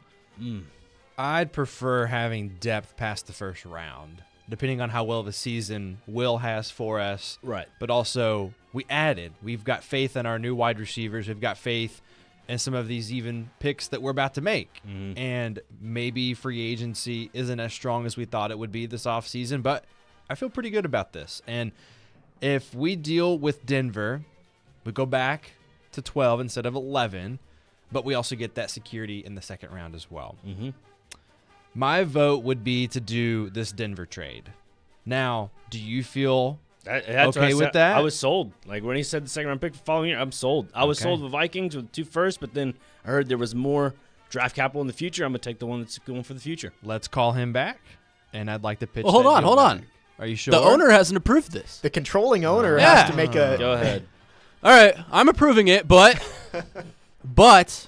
I'd prefer having depth past the first round, depending on how well the season Will has for us. Right. But also, we added. We've got faith in our new wide receivers. We've got faith in some of these even picks that we're about to make. And maybe free agency isn't as strong as we thought it would be this offseason, but I feel pretty good about this. And if we deal with Denver, we go back to twelve instead of eleven, but we also get that security in the second round as well. Mm-hmm. My vote would be to do this Denver trade. Now, do you feel That, that's Okay what I with said. that? I was sold. Like when he said the second round pick the following year, I'm sold. I was Okay. sold with Vikings with two firsts, but then I heard there was more draft capital in the future. I'm gonna take the one that's going for the future. Let's call him back, and I'd like to pitch. Well, hold that on, deal hold back. on. Are you sure? The owner hasn't approved this. The controlling owner Yeah. has to make a. Go ahead. All right, I'm approving it, but but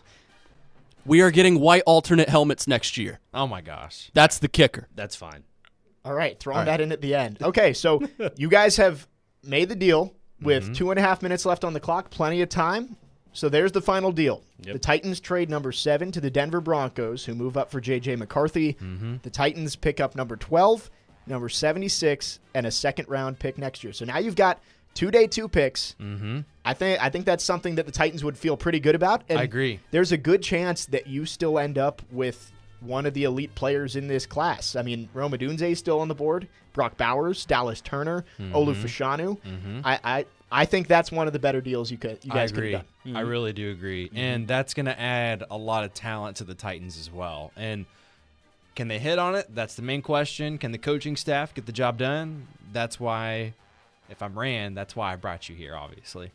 we are getting white alternate helmets next year. Oh my gosh. That's the kicker. That's fine. All right, throwing All right. that in at the end. Okay, so you guys have made the deal with Mm-hmm. two and a half minutes left on the clock, plenty of time. So there's the final deal. Yep. The Titans trade number seven to the Denver Broncos, who move up for J J McCarthy. Mm-hmm. The Titans pick up number twelve, number seventy-six, and a second round pick next year. So now you've got two day two picks. Mm-hmm. I think I think that's something that the Titans would feel pretty good about. And I agree. There's a good chance that you still end up with one of the elite players in this class. I mean, Rome Odunze is still on the board. Brock Bowers, Dallas Turner, Mm-hmm. Olu Fashanu. Mm-hmm. I, I I think that's one of the better deals you could you I guys could agree. have done. I really do agree. And that's going to add a lot of talent to the Titans as well. And can they hit on it? That's the main question. Can the coaching staff get the job done? That's why, if I'm Rand, that's why I brought you here, obviously.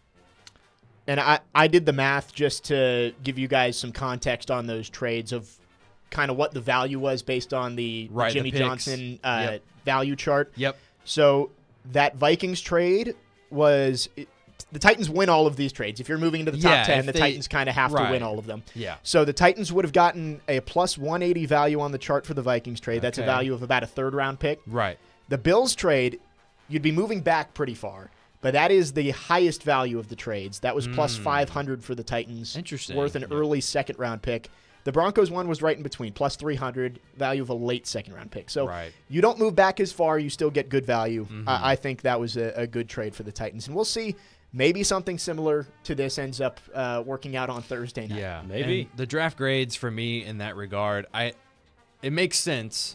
And I, I did the math just to give you guys some context on those trades of kind of what the value was based on the, the Right, the Jimmy picks. Johnson uh, Yep. value chart. Yep. So that Vikings trade was it, the Titans win all of these trades. If you're moving into the top Yeah, ten, if the they- Titans kind of have to right. win all of them. Yeah. So the Titans would have gotten a plus one eighty value on the chart for the Vikings trade. That's a Okay. value of about a third round pick. Right. The Bills trade, you'd be moving back pretty far, but that is the highest value of the trades. That was plus five hundred for the Titans. Interesting. Worth an Yeah. early second round pick. The Broncos one was right in between, plus three hundred, value of a late second round pick. So Right. you don't move back as far, you still get good value. Mm-hmm. I, I think that was a, a good trade for the Titans. And we'll see. Maybe something similar to this ends up uh, working out on Thursday night. Yeah, Maybe. And the draft grades for me in that regard, I it makes sense,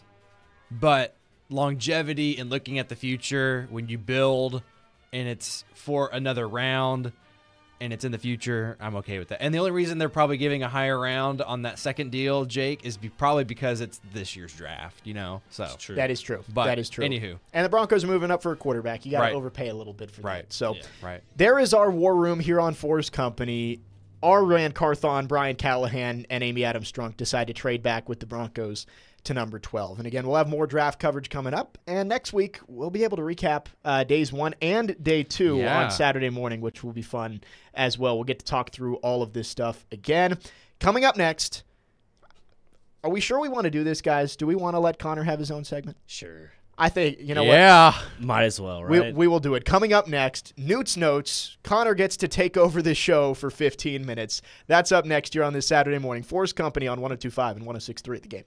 but longevity and looking at the future when you build and it's for another round and it's in the future, I'm okay with that. And the only reason they're probably giving a higher round on that second deal, Jake, is be, probably because it's this year's draft, you know. So True. That is true. But that is true. anywho. And the Broncos are moving up for a quarterback. You got to Right. overpay a little bit for Right. that. So Yeah. right. there is our war room here on fours Company. Our Rand Carthon, Brian Callahan, and Amy Adams Strunk decide to trade back with the Broncos to number twelve. And again, we'll have more draft coverage coming up. And next week, we'll be able to recap uh, days one and day two Yeah. on Saturday morning, which will be fun as well. We'll get to talk through all of this stuff again. Coming up next, are we sure we want to do this, guys? Do we want to let Connor have his own segment? Sure. I think, you know what? yeah. Might as well, We, right? we will do it. Coming up next, Newt's Notes. Connor gets to take over the show for fifteen minutes. That's up next here on this Saturday morning. fours Company on one oh two point five and one oh six point three at the game.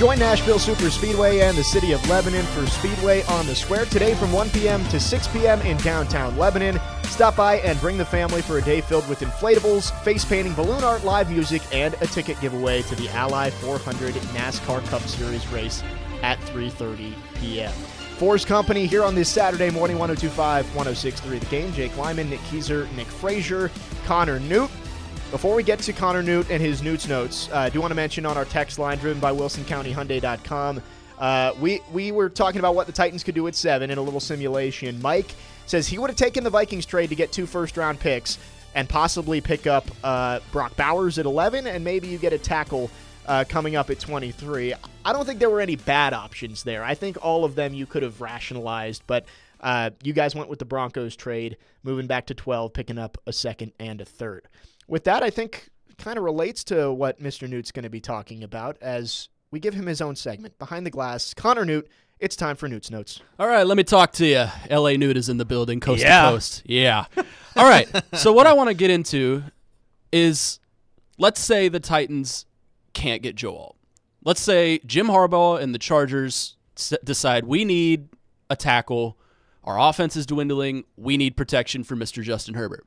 Join Nashville Super Speedway and the City of Lebanon for Speedway on the Square today from one p.m. to six p.m. in downtown Lebanon. Stop by and bring the family for a day filled with inflatables, face painting, balloon art, live music, and a ticket giveaway to the Ally four hundred NASCAR Cup Series race at three thirty p.m. four's Company here on this Saturday morning, one oh two point five, one oh six point three The Game. Jake Lyman, Nick Kieser, Nick Frazier, Connor Newt. Before we get to Connor Newt and his Newt's Notes, I uh, do want to mention on our text line driven by wilson county hyundai dot com, uh, we, we were talking about what the Titans could do at seven in a little simulation. Mike says he would have taken the Vikings trade to get two first-round picks and possibly pick up uh, Brock Bowers at eleven, and maybe you get a tackle uh, coming up at twenty-three. I don't think there were any bad options there. I think all of them you could have rationalized, but uh, you guys went with the Broncos trade, moving back to twelve, picking up a second and a third. With that, I think kind of relates to what Mister Newt's going to be talking about as we give him his own segment. Behind the Glass, Connor Newt, it's time for Newt's Notes. All right, let me talk to you. L A Newt is in the building, coast Yeah. to coast. Yeah. All right, so what I want to get into is, let's say the Titans can't get Joe Alt. Let's say Jim Harbaugh and the Chargers s- decide we need a tackle, our offense is dwindling, we need protection for Mister Justin Herbert.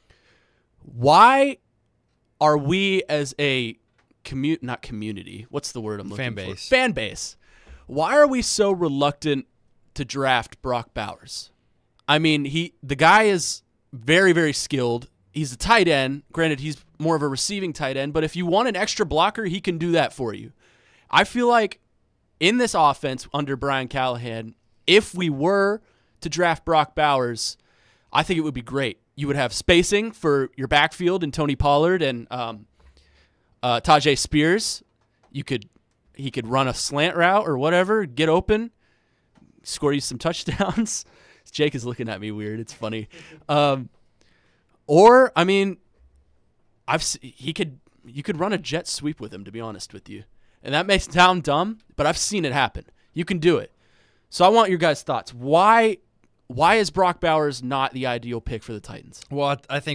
Why are we as a commu- not community, what's the word I'm looking Fan for? base. Fan base. Why are we so reluctant to draft Brock Bowers? I mean, he the guy is very, very skilled. He's a tight end. Granted, he's more of a receiving tight end, but if you want an extra blocker, he can do that for you. I feel like in this offense under Brian Callahan, if we were to draft Brock Bowers, I think it would be great. You would have spacing for your backfield and Tony Pollard and um, uh, Tajay Spears. You could he could run a slant route or whatever, get open, score you some touchdowns. Jake is looking at me weird. It's funny. Um, or I mean, I've he could you could run a jet sweep with him. To be honest with you, and that may sound dumb, but I've seen it happen. You can do it. So I want your guys' thoughts. Why? Why is Brock Bowers not the ideal pick for the Titans? Well, I think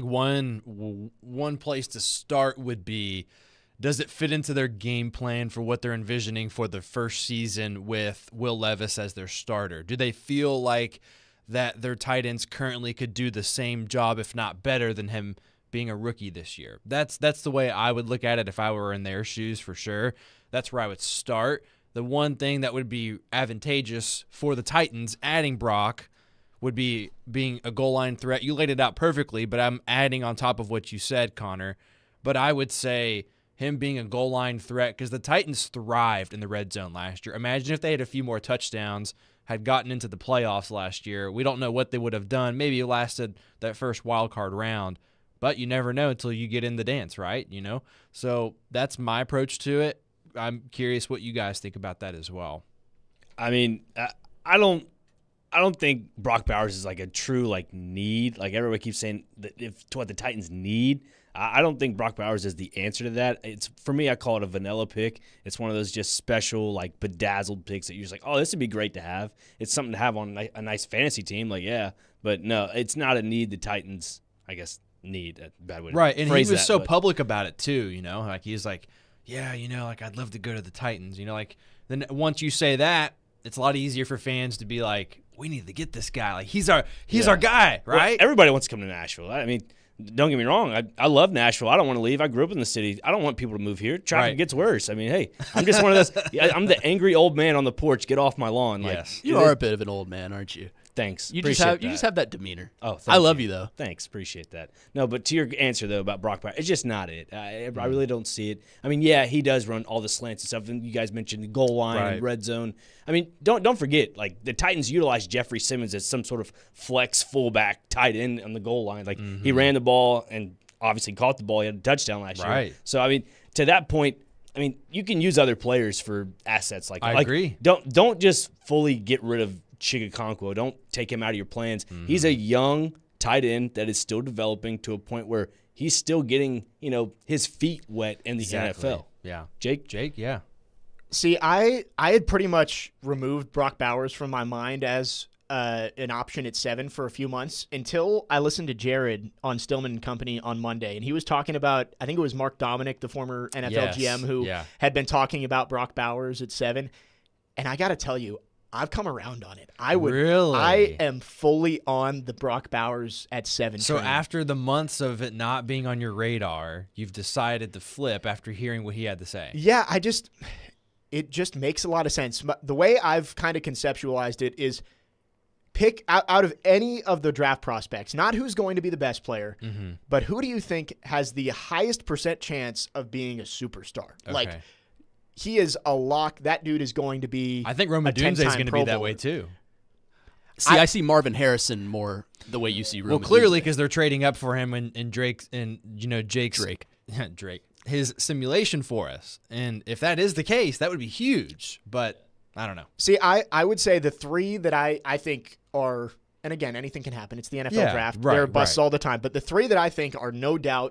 one one place to start would be, does it fit into their game plan for what they're envisioning for the first season with Will Levis as their starter? Do they feel like that their tight ends currently could do the same job, if not better, than him being a rookie this year? That's that's the way I would look at it if I were in their shoes, for sure. That's where I would start. The one thing that would be advantageous for the Titans, adding Brock, would be being a goal line threat. You laid it out perfectly, but I'm adding on top of what you said, Connor. But I would say him being a goal line threat, because the Titans thrived in the red zone last year. Imagine if they had a few more touchdowns, had gotten into the playoffs last year. We don't know what they would have done. Maybe it lasted that first wild card round, but you never know until you get in the dance, right? You know? So that's my approach to it. I'm curious what you guys think about that as well. I mean, I, I don't I don't think Brock Bowers is like a true like need. Like everybody keeps saying that if to what the Titans need. I, I don't think Brock Bowers is the answer to that. It's for me, I call it a vanilla pick. It's one of those just special like bedazzled picks that you're just like, oh, this would be great to have. It's something to have on a nice fantasy team. Like yeah, but no, it's not a need the Titans, I guess, need. A bad way to right, and he phrase was that, so but. public about it too. You know, like he's like, yeah, you know, like I'd love to go to the Titans. You know, like then once you say that, it's a lot easier for fans to be like, we need to get this guy. Like he's our he's Yeah. our guy, Well, right? everybody wants to come to Nashville. I mean, don't get me wrong. I, I love Nashville. I don't want to leave. I grew up in the city. I don't want people to move here. Traffic Right. gets worse. I mean, hey, I'm just one of those. Yeah, I'm the angry old man on the porch. Get off my lawn. Like, Yes. You are a bit of an old man, aren't you? Thanks. You just Appreciate have that. you just have that demeanor. Oh, thank I love you though. Thanks, appreciate that. No, but to your answer though about Brock Bowers, it's just not it. I, Mm. I really don't see it. I mean, yeah, he does run all the slants and stuff. And you guys mentioned the goal line Right. and red zone. I mean, don't don't forget, like the Titans utilized Jeffrey Simmons as some sort of flex fullback tight end on the goal line. Like Mm-hmm. he ran the ball and obviously caught the ball. He had a touchdown last year. Right. So I mean, to that point. I mean, you can use other players for assets like I like, agree. Don't don't just fully get rid of Chigakonkwo. Don't take him out of your plans. Mm-hmm. He's a young tight end that is still developing to a point where he's still getting, you know, his feet wet in the Exactly. N F L. Yeah. Jake? Jake, yeah. See, I I had pretty much removed Brock Bowers from my mind as uh, an option at seven for a few months until I listened to Jared on Stillman and Company on Monday, and he was talking about, I think it was Mark Dominic, the former N F L Yes, G M, who yeah. had been talking about Brock Bowers at seven. And I got to tell you, I've come around on it. I would Really? I am fully on the Brock Bowers at seven. So train. after the months of it not being on your radar, you've decided to flip after hearing what he had to say. Yeah, I just it just makes a lot of sense. The way I've kind of conceptualized it is pick out, out of any of the draft prospects, not who's going to be the best player, Mm-hmm. but who do you think has the highest percent chance of being a superstar? Okay. Like he is a lock. That dude is going to be I think Roma a Dunze is ten-time going to Pro be that Bowler. way too. See, I, I- see Marvin Harrison more the way you see Well, Roma clearly Dunze. because they're trading up for him and, and Drake and you know Jake's Drake. Drake his simulation for us. And if that is the case, that would be huge. But I don't know. See, I, I would say the three that I, I think are, and again, anything can happen. It's the N F L Yeah, draft. right, There are busts right. all the time. But the three that I think are no doubt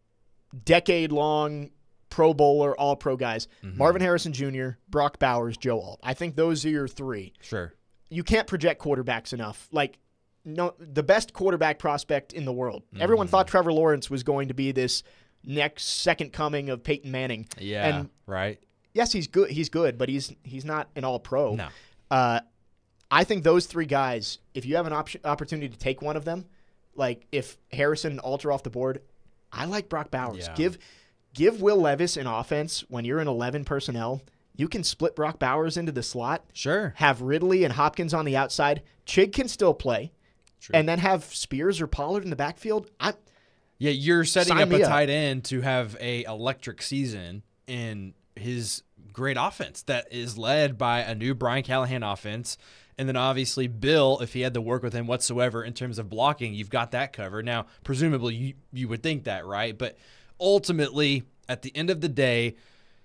decade-long Pro Bowler, All-Pro guys, Mm-hmm. Marvin Harrison Junior, Brock Bowers, Joe Alt. I think those are your three. Sure. You can't project quarterbacks enough. Like, no, the best quarterback prospect in the world. Mm-hmm. Everyone thought Trevor Lawrence was going to be this next second coming of Peyton Manning. Yeah. And right. yes, he's good. He's good, but he's he's not an All-Pro. No. Uh, I think those three guys, if you have an option, opportunity to take one of them, like if Harrison and Alter off the board, I like Brock Bowers. Yeah. Give give Will Levis an offense when you're in eleven personnel. You can split Brock Bowers into the slot, Sure. have Ridley and Hopkins on the outside. Chig can still play, True. and then have Spears or Pollard in the backfield. I Yeah, you're setting Sign up a me up. tight end to have a electric season in his great offense that is led by a new Brian Callahan offense. And then obviously Bill, if he had to work with him whatsoever in terms of blocking, you've got that covered. Now, presumably you, you would think that, right? But ultimately, at the end of the day,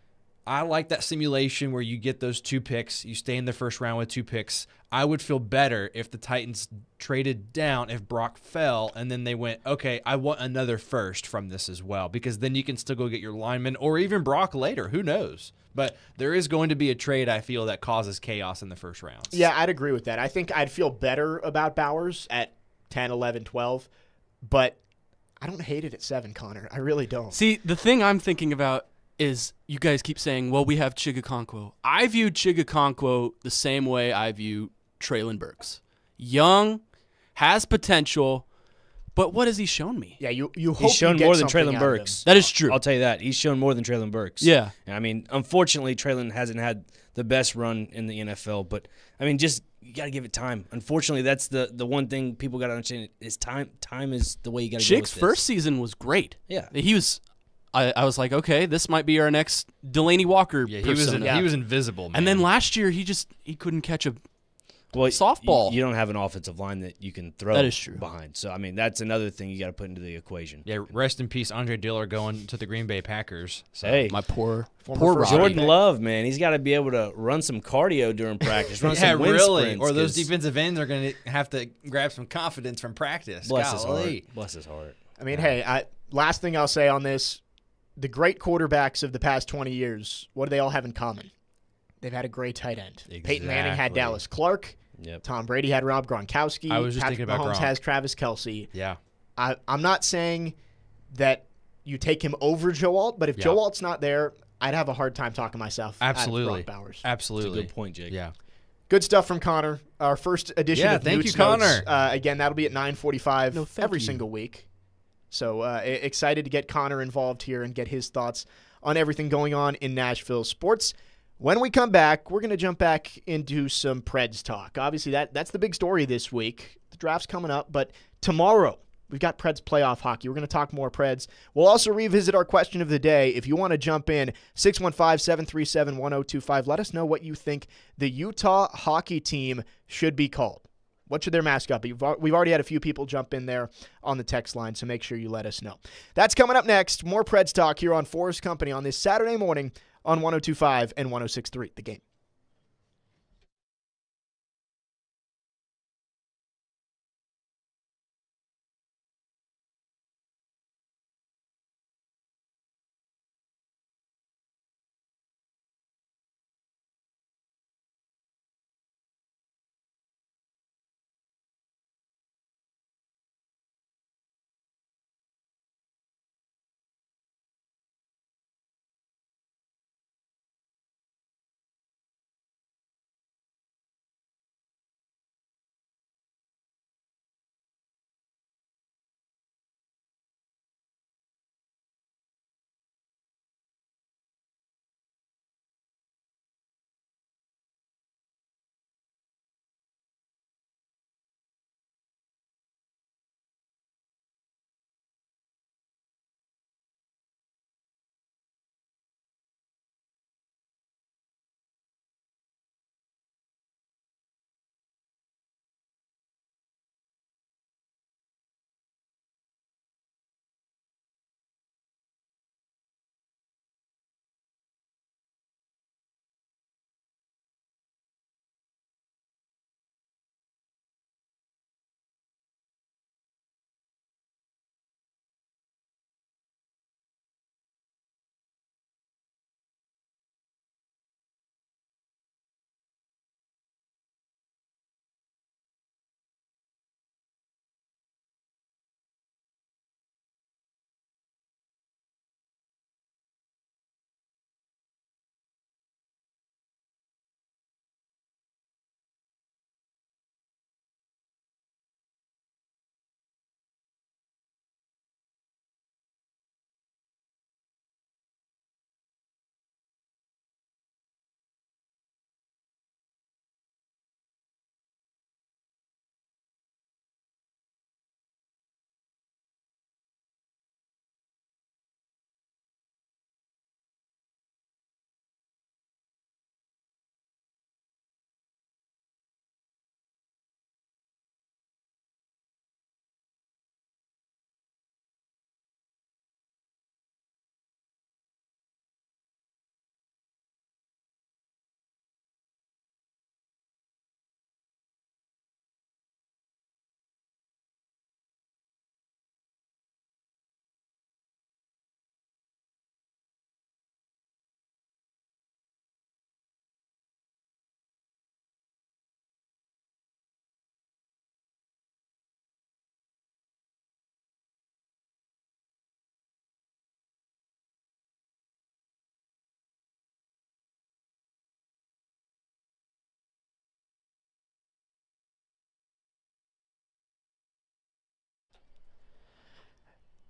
I like that simulation where you get those two picks. You stay in the first round with two picks. I would feel better if the Titans traded down if Brock fell and then they went, okay, I want another first from this as well, because then you can still go get your lineman or even Brock later. Who knows? But there is going to be a trade, I feel, that causes chaos in the first rounds. Yeah, I'd agree with that. I think I'd feel better about Bowers at ten, eleven, twelve, but I don't hate it at seven, Connor. I really don't. See, the thing I'm thinking about is you guys keep saying, well, we have Chigakonkwo. I view Chigakonkwo the same way I view Traylon Burks. Young, has potential, but what has he shown me? Yeah, you you hope He's shown you get more than something Traylon out of him. Burks. That is true. I'll tell you that. He's shown more than Traylon Burks. Yeah. I mean, unfortunately, Traylon hasn't had the best run in the N F L, but I mean, just you got to give it time. Unfortunately, that's the the one thing people got to understand is time. Time is the way you got to go with Chig's this. first season was great. Yeah. He was I, I was like, okay, this might be our next Delaney Walker Yeah, he was persona. he was invisible, man. And then last year he just he couldn't catch a well, softball. You, you don't have an offensive line that you can throw That is true. behind. So I mean, that's another thing you got to put into the equation. yeah, rest in peace, Andre Diller going to the Green Bay Packers. So. Hey, my poor Former poor first Robbie. Jordan Love, man, he's got to be able to run some cardio during practice. Run yeah, some wind really. sprints, Or those 'cause defensive ends are going to have to grab some confidence from practice. Bless his Golly. heart. Bless his heart. I mean, hey, I, last thing I'll say on this, the great quarterbacks of the past twenty years, what do they all have in common? They've had a great tight end. Peyton Manning had Exactly. Dallas Clark. Yep. Tom Brady had Rob Gronkowski. I was just Patrick thinking about Mahomes Gronk. has Travis Kelce. Yeah. I, I'm not saying that you take him over Joe Alt, but if Yeah. Joe Alt's not there, I'd have a hard time talking myself Absolutely. out of Brock Bowers. Absolutely. That's a good point, Jake. Yeah. Good stuff from Connor. Our first edition Yeah, of thank Newt's you, Connor. Notes. Uh, again, that'll be at nine forty-five No, thank every you. single week. So uh, e- excited to get Connor involved here and get his thoughts on everything going on in Nashville sports. When we come back, we're going to jump back into some Preds talk. Obviously, that that's the big story this week. The draft's coming up, but tomorrow we've got Preds playoff hockey. We're going to talk more Preds. We'll also revisit our question of the day. If you want to jump in, six one five, seven three seven, one oh two five. Let us know what you think the Utah hockey team should be called. What should their mascot be? We've al- We've already had a few people jump in there on the text line, so make sure you let us know. That's coming up next. More Preds talk here on four's Company on this Saturday morning on one oh two five and one oh six point three The Game.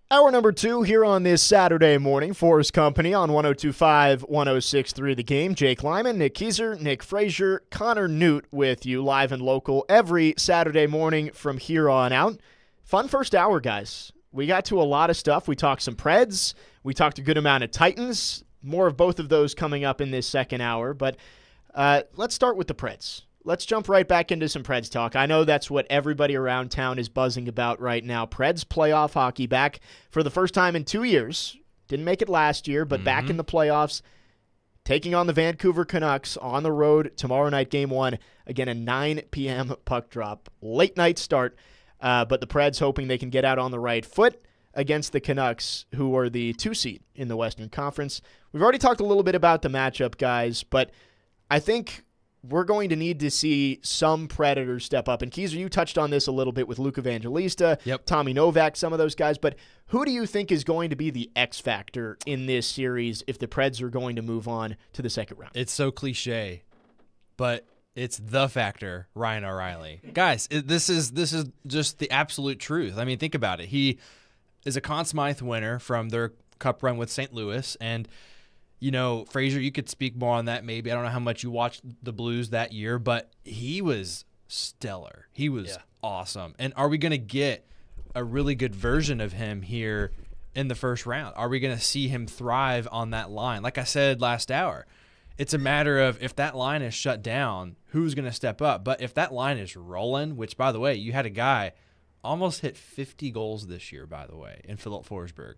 Hour number two here on this Saturday morning. four's Company on one oh two point five, one oh six point three The Game. Jake Lyman, Nick Kieser, Nick Frazier, Connor Newt with you live and local every Saturday morning from here on out. Fun first hour, guys. We got to a lot of stuff. We talked some Preds. We talked a good amount of Titans. More of both of those coming up in this second hour. But uh, let's start with the Preds. Let's jump right back into some Preds talk. I know that's what everybody around town is buzzing about right now. Preds playoff hockey back for the first time in two years. Didn't make it last year, but mm-hmm. back in the playoffs, taking on the Vancouver Canucks on the road tomorrow night, game one. Again, a nine p.m. puck drop. Late night start, uh, but the Preds hoping they can get out on the right foot against the Canucks, who are the two seed in the Western Conference. We've already talked a little bit about the matchup, guys, but I think we're going to need to see some Predators step up. And, Kieser, you touched on this a little bit with Luke Evangelista, yep. Tommy Novak, some of those guys. But who do you think is going to be the X factor in this series if the Preds are going to move on to the second round? It's so cliche, but it's the factor, Ryan O'Reilly. Guys, it, this is this is just the absolute truth. I mean, think about it. He is a Conn Smythe winner from their cup run with Saint Louis, and you know, Frazier, you could speak more on that maybe. I don't know how much you watched the Blues that year, but he was stellar. He was yeah. awesome. And are we going to get a really good version of him here in the first round? Are we going to see him thrive on that line? Like I said last hour, it's a matter of if that line is shut down, who's going to step up? But if that line is rolling, which, by the way, you had a guy almost hit fifty goals this year, by the way, in Philip Forsberg.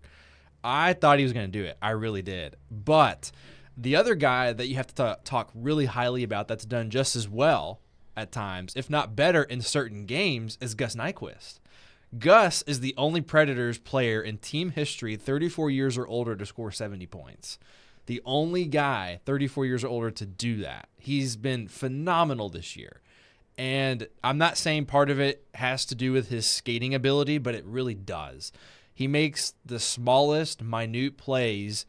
I thought he was going to do it. I really did. But the other guy that you have to t- talk really highly about that's done just as well at times, if not better in certain games, is Gus Nyquist. Gus is the only Predators player in team history thirty-four years or older to score seventy points. The only guy thirty-four years or older to do that. He's been phenomenal this year. And I'm not saying part of it has to do with his skating ability, but it really does. He makes the smallest, minute plays.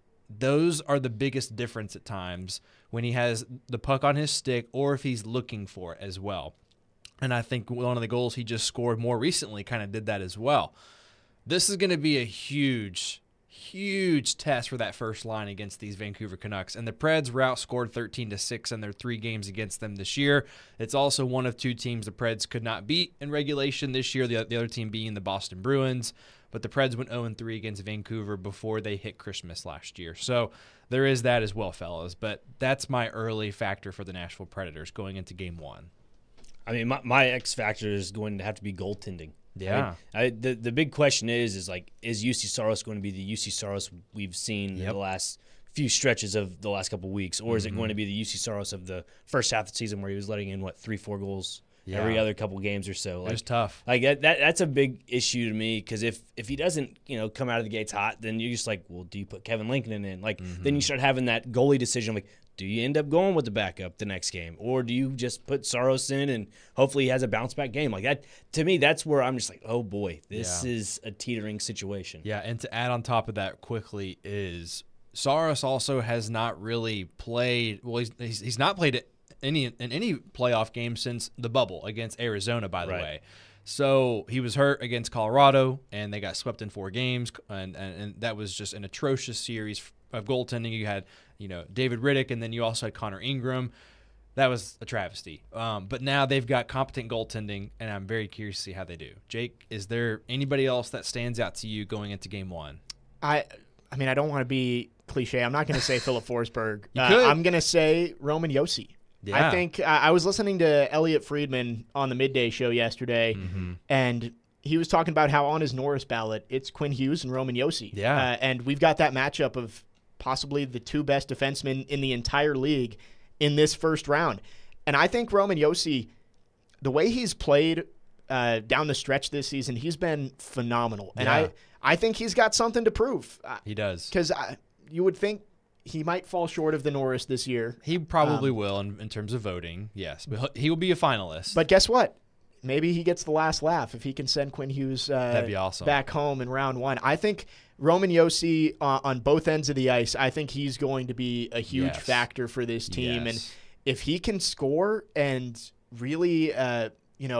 Those are the biggest difference at times when he has the puck on his stick or if he's looking for it as well. And I think one of the goals he just scored more recently kind of did that as well. This is going to be a huge, huge test for that first line against these Vancouver Canucks. And the Preds were outscored thirteen to six in their three games against them this year. It's also one of two teams the Preds could not beat in regulation this year, the, the other team being the Boston Bruins. But the Preds went oh and three against Vancouver before they hit Christmas last year. So there is that as well, fellas. But that's my early factor for the Nashville Predators going into game one. I mean, my, my X factor is going to have to be goaltending. Yeah. I mean, I, the, the big question is, is like, is U C Saros going to be the U C Saros we've seen yep. in the last few stretches of the last couple of weeks? Or is mm-hmm. it going to be the U C Saros of the first half of the season where he was letting in, what, three, four goals? Yeah. Every other couple games or so. Like, like, it's tough. Like that, that, that's a big issue to me because if if he doesn't, you know, come out of the gates hot, then you're just like, well, do you put Kevin Lincoln in? Like, mm-hmm. then you start having that goalie decision. Like, do you end up going with the backup the next game, or do you just put Saros in and hopefully he has a bounce back game? Like that, to me, that's where I'm just like, oh boy, this yeah. is a teetering situation. Yeah, and to add on top of that quickly is Saros also has not really played. Well, he's he's, he's not played it. Any in any playoff game since the bubble against Arizona, by the right. way. So he was hurt against Colorado, and they got swept in four games, and, and, and that was just an atrocious series of goaltending. You had, you know, David Riddick, and then you also had Connor Ingram. That was a travesty. Um, but now they've got competent goaltending, and I'm very curious to see how they do. Jake, is there anybody else that stands out to you going into game one? I, I mean, I don't want to be cliche. I'm not going to say Philip Forsberg. You uh, could. I'm going to say Roman Josi. Yeah. I think uh, I was listening to Elliot Friedman on the midday show yesterday, mm-hmm. and he was talking about how on his Norris ballot, it's Quinn Hughes and Roman Josi. Yeah. Uh, and we've got that matchup of possibly the two best defensemen in the entire league in this first round. And I think Roman Josi, the way he's played uh, down the stretch this season, he's been phenomenal. And yeah. I, I think he's got something to prove. He does. Because you would think he might fall short of the Norris this year. He probably um, will in, in terms of voting, yes. But he will be a finalist. But guess what? Maybe he gets the last laugh if he can send Quinn Hughes uh, That'd be awesome. back home in round one. I think Roman Josi uh, on both ends of the ice, I think he's going to be a huge yes. factor for this team. Yes. And if he can score and really, uh, you know,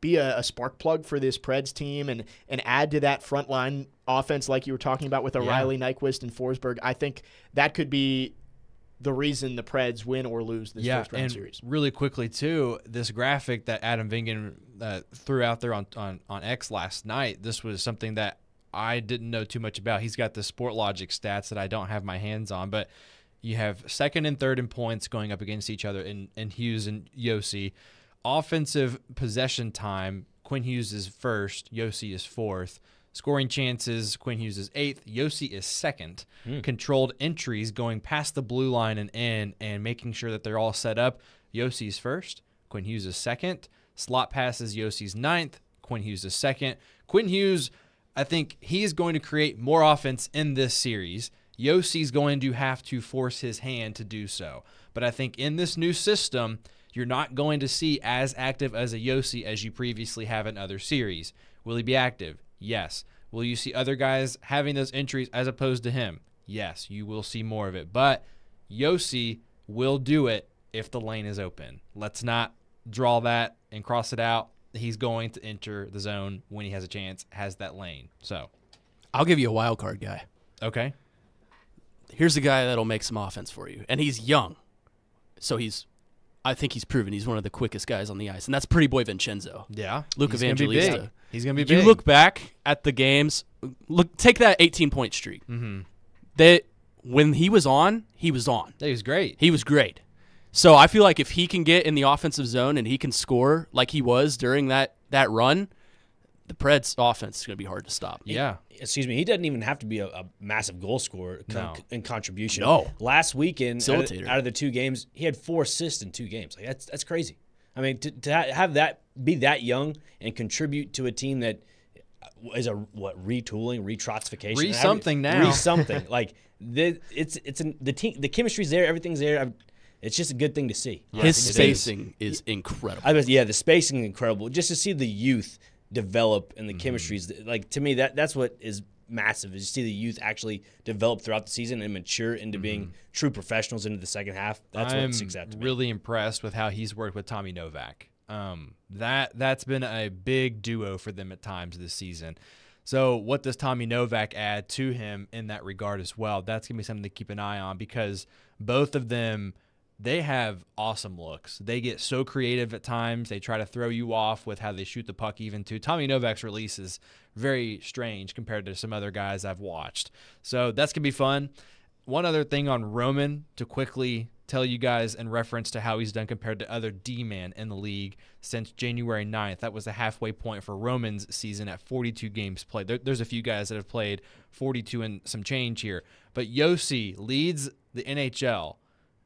be a, a spark plug for this Preds team and and add to that front line offense like you were talking about with O'Reilly, yeah. Nyquist, and Forsberg, I think that could be the reason the Preds win or lose this yeah, first round and series. Really quickly, too, this graphic that Adam Vingan uh, threw out there on, on, on X last night, this was something that I didn't know too much about. He's got the SportLogic stats that I don't have my hands on, but you have second and third in points going up against each other in, in Hughes and Yossi. Offensive possession time, Quinn Hughes is first, Yossi is fourth. Scoring chances, Quinn Hughes is eighth, Yossi is second. Mm. Controlled entries going past the blue line and in and making sure that they're all set up, Yossi's first, Quinn Hughes is second. Slot passes, Yossi's ninth, Quinn Hughes is second. Quinn Hughes, I think he's going to create more offense in this series. Yossi's going to have to force his hand to do so. But I think in this new system, you're not going to see as active as a Yossi as you previously have in other series. Will he be active? Yes. Will you see other guys having those entries as opposed to him? Yes, you will see more of it. But Yossi will do it if the lane is open. Let's not draw that and cross it out. He's going to enter the zone when he has a chance, has that lane. So I'll give you a wild card guy. Okay. Here's a guy that'll make some offense for you. And he's young. So he's I think he's proven he's one of the quickest guys on the ice, and that's Pretty Boy Vincenzo. Yeah, Luke Evangelista. He's gonna be If big. You look back at the games. Look, take that eighteen point streak. Mm-hmm. That when he was on, he was on. He was great. He was great. So I feel like if he can get in the offensive zone and he can score like he was during that that run, the Preds' offense is going to be hard to stop. Yeah. Excuse me, he doesn't even have to be a, a massive goal scorer con- No. in contribution. No. Last weekend, out of, Facilitator. out of the two games, he had four assists in two games. Like that's that's crazy. I mean, to, to ha- have that be that young and contribute to a team that is a what retooling, retrotsification, Re something now, re something like the, it's it's an, the team, the chemistry's there, everything's there. I've, It's just a good thing to see. His It spacing is, is incredible. I was, yeah, the spacing is incredible. Just to see the youth develop and the mm-hmm. chemistries, like to me, that that's what is massive. Is to see the youth actually develop throughout the season and mature into mm-hmm. being true professionals into the second half. That's I'm what sticks out to me. Really impressed with how he's worked with Tommy Novak. Um, that that's been a big duo for them at times this season. So what does Tommy Novak add to him in that regard as well? That's going to be something to keep an eye on because both of them, they have awesome looks. They get so creative at times. They try to throw you off with how they shoot the puck even too. Tommy Novak's release is very strange compared to some other guys I've watched. So that's going to be fun. One other thing on Roman to quickly tell you guys in reference to how he's done compared to other D-men in the league since January ninth. That was the halfway point for Roman's season at forty-two games played. There, there's a few guys that have played forty-two and some change here. But Yossi leads the N H L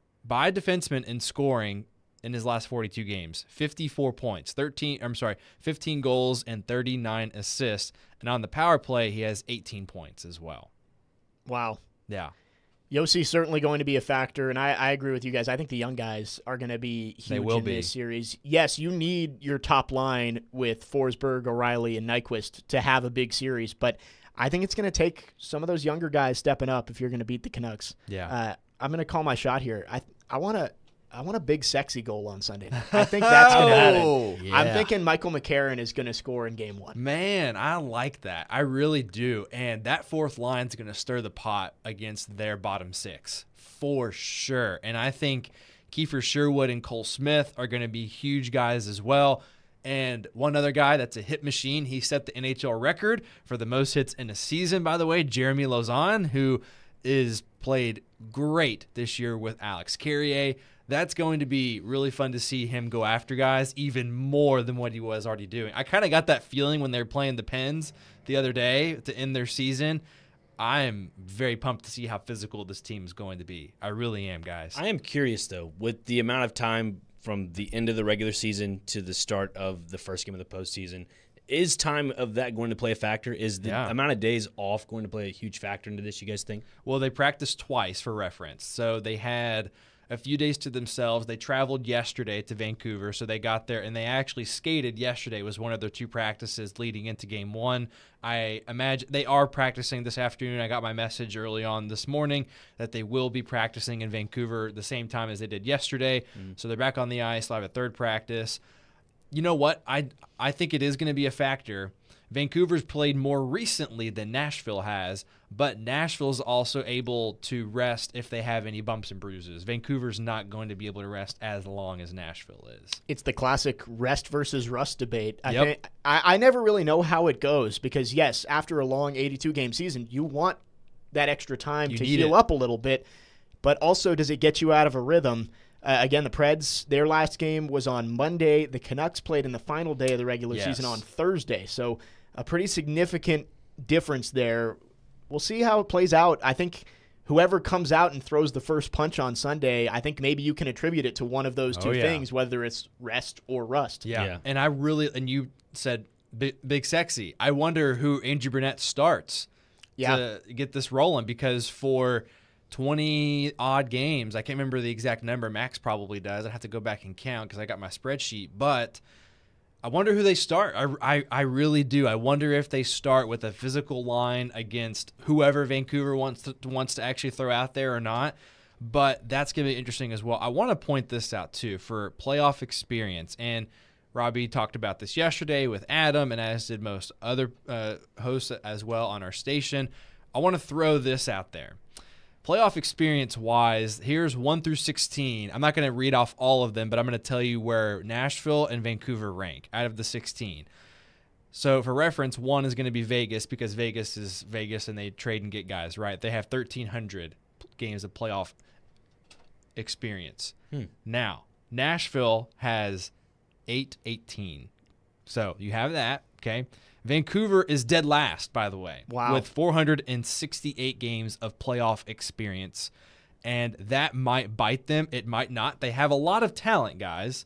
by defenseman in scoring in his last forty-two games. fifty-four points, thirteen I'm sorry, fifteen goals and thirty-nine assists. And on the power play, he has eighteen points as well. Wow. Yeah. Yossi's certainly going to be a factor, and I, I agree with you guys. I think the young guys are going to be huge they will in be. this series. Yes, you need your top line with Forsberg, O'Reilly, and Nyquist to have a big series, but I think it's going to take some of those younger guys stepping up if you're going to beat the Canucks. Yeah. Uh, I'm going to call my shot here. I I want to I want a big sexy goal on Sunday night. I think that's going to happen. Oh, yeah. I'm thinking Michael McCarron is going to score in game one. Man, I like that. I really do. And that fourth line is going to stir the pot against their bottom six for sure. And I think Kiefer Sherwood and Cole Smith are going to be huge guys as well. And one other guy that's a hit machine, he set the N H L record for the most hits in a season, by the way, Jeremy Lauzon, who is played great this year with Alex Carrier. That's going to be really fun to see him go after guys even more than what he was already doing. I kind of got that feeling when they were playing the Pens the other day to end their season. I am very pumped to see how physical this team is going to be. I really am, guys. I am curious, though, with the amount of time from the end of the regular season to the start of the first game of the postseason, is time of that going to play a factor? Is the yeah. amount of days off going to play a huge factor into this, you guys think? Well, they practiced twice for reference. So they had a few days to themselves. They traveled yesterday to Vancouver, so they got there, and they actually skated yesterday. Was one of their two practices leading into game one. I imagine they are practicing this afternoon. I got my message early on this morning that they will be practicing in Vancouver the same time as they did yesterday. Mm. So they're back on the ice. They'll have a third practice. you know what? I I think it is going to be a factor. Vancouver's played more recently than Nashville has, but Nashville's also able to rest if they have any bumps and bruises. Vancouver's not going to be able to rest as long as Nashville is. It's the classic rest versus rust debate. I, Yep. think, I, I never really know how it goes because, yes, after a long eighty-two game season, you want that extra time You to need heal it. up a little bit, but also does it get you out of a rhythm? Uh, again, the Preds, their last game was on Monday. The Canucks played in the final day of the regular Yes. season on Thursday, so a pretty significant difference there. We'll see how it plays out. I think whoever comes out and throws the first punch on Sunday, I think maybe you can attribute it to one of those two Oh, yeah. things, whether it's rest or rust. Yeah. Yeah. And I really, and you said big, big sexy. I wonder who Andrew Burnett starts Yeah. to get this rolling because for twenty odd games, I can't remember the exact number. Max probably does. I have to go back and count because I got my spreadsheet. But I wonder who they start. I, I, I really do. I wonder if they start with a physical line against whoever Vancouver wants to, wants to actually throw out there or not. But that's going to be interesting as well. I want to point this out, too, for playoff experience. And Robbie talked about this yesterday with Adam, and as did most other uh, hosts as well on our station. I want to throw this out there. Playoff experience-wise, here's one through sixteen. I'm not going to read off all of them, but I'm going to tell you where Nashville and Vancouver rank out of the sixteen. So for reference, one is going to be Vegas because Vegas is Vegas and they trade and get guys, right? They have thirteen hundred games of playoff experience. Hmm. Now, Nashville has eight eighteen. So you have that, okay? Vancouver is dead last, by the way, Wow. with four hundred sixty-eight games of playoff experience. And that might bite them. It might not. They have a lot of talent, guys.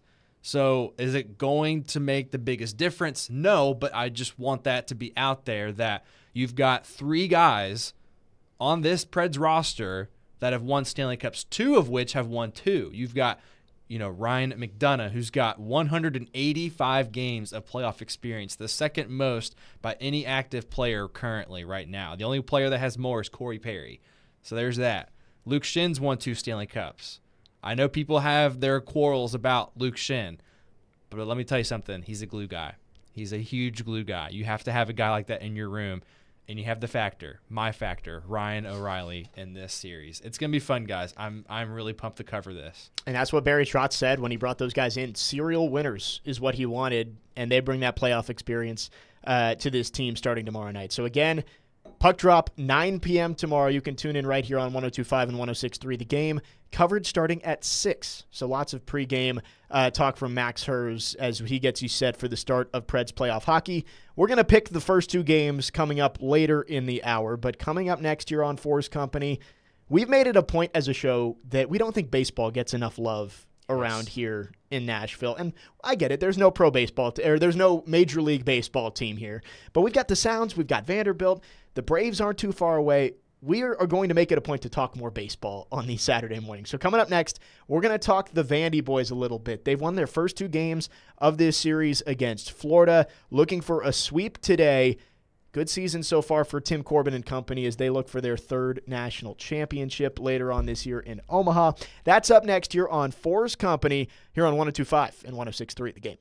So is it going to make the biggest difference? No, but I just want that to be out there that you've got three guys on this Preds roster that have won Stanley Cups, two of which have won two. You've got, you know, Ryan McDonough, who's got one hundred eighty-five games of playoff experience, the second most by any active player currently right now. The only player that has more is Corey Perry. So there's that. Luke Shinn's won two Stanley Cups. I know people have their quarrels about Luke Shin, but let me tell you something. He's a glue guy. He's a huge glue guy. You have to have a guy like that in your room. And you have the factor, my factor, Ryan O'Reilly in this series. It's going to be fun, guys. I'm I'm really pumped to cover this. And that's what Barry Trotz said when he brought those guys in. Serial winners is what he wanted, and they bring that playoff experience uh, to this team starting tomorrow night. So, again, puck drop, nine p.m. tomorrow. You can tune in right here on one oh two point five and one oh six point three. The game coverage starting at six. So lots of pregame uh, talk from Max Hers as he gets you set for the start of Preds playoff hockey. We're going to pick the first two games coming up later in the hour, but coming up next year on four's Company, we've made it a point as a show that we don't think baseball gets enough love around Yes. here in Nashville. And I get it. There's no pro baseball, t- or there's no Major League Baseball team here. But we've got the Sounds. We've got Vanderbilt. The Braves aren't too far away. We are, are going to make it a point to talk more baseball on these Saturday mornings. So coming up next, we're going to talk the Vandy boys a little bit. They've won their first two games of this series against Florida, looking for a sweep today. Good season so far for Tim Corbin and company as they look for their third national championship later on this year in Omaha. That's up next here on four's Company here on one oh two point five and one oh six point three The Game.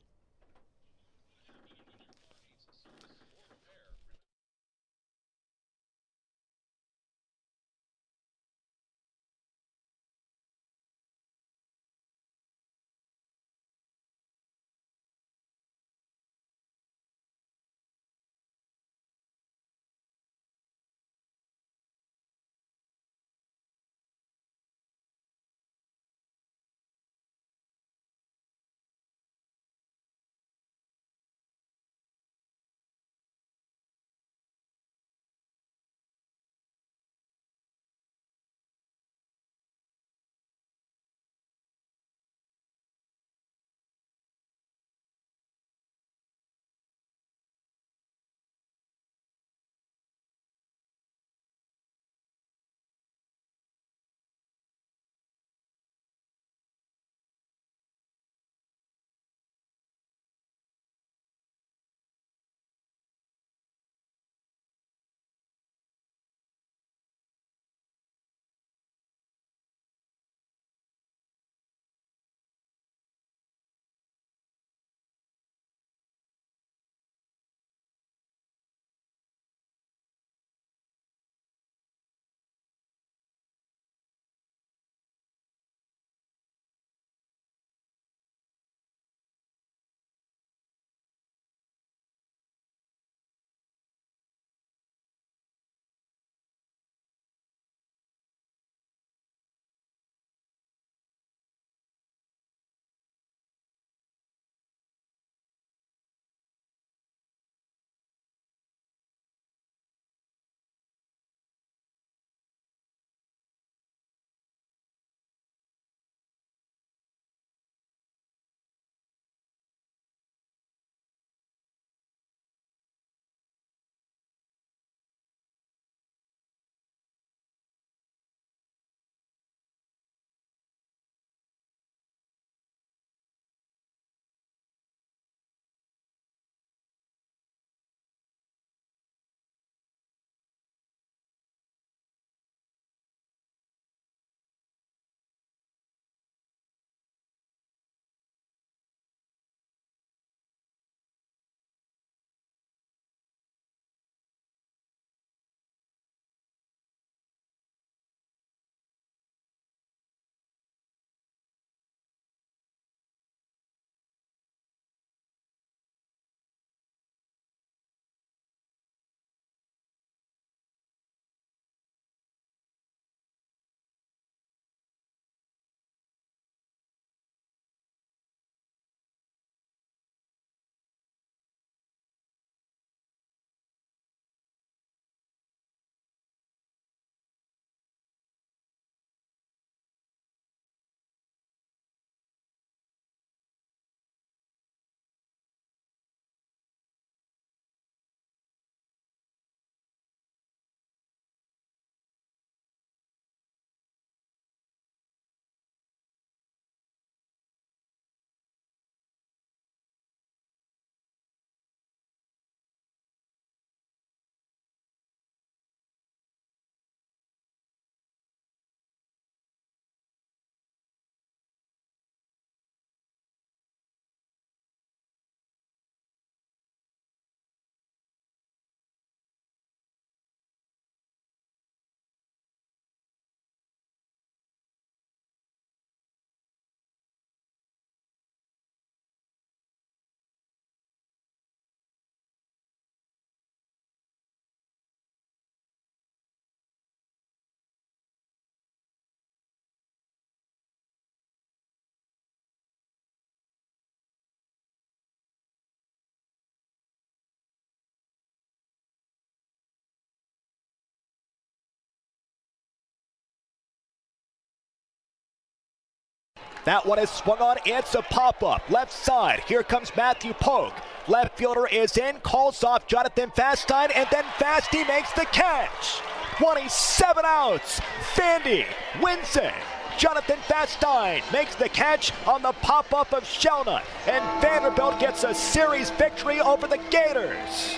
That one is swung on. It's a pop-up. Left side. Here comes Matthew Pogue. Left fielder is in. Calls off Jonathan Fastine, and then Fasty makes the catch. twenty-seven outs. Vandy wins it. Jonathan Fastine makes the catch on the pop-up of Shelnut, and Vanderbilt gets a series victory over the Gators.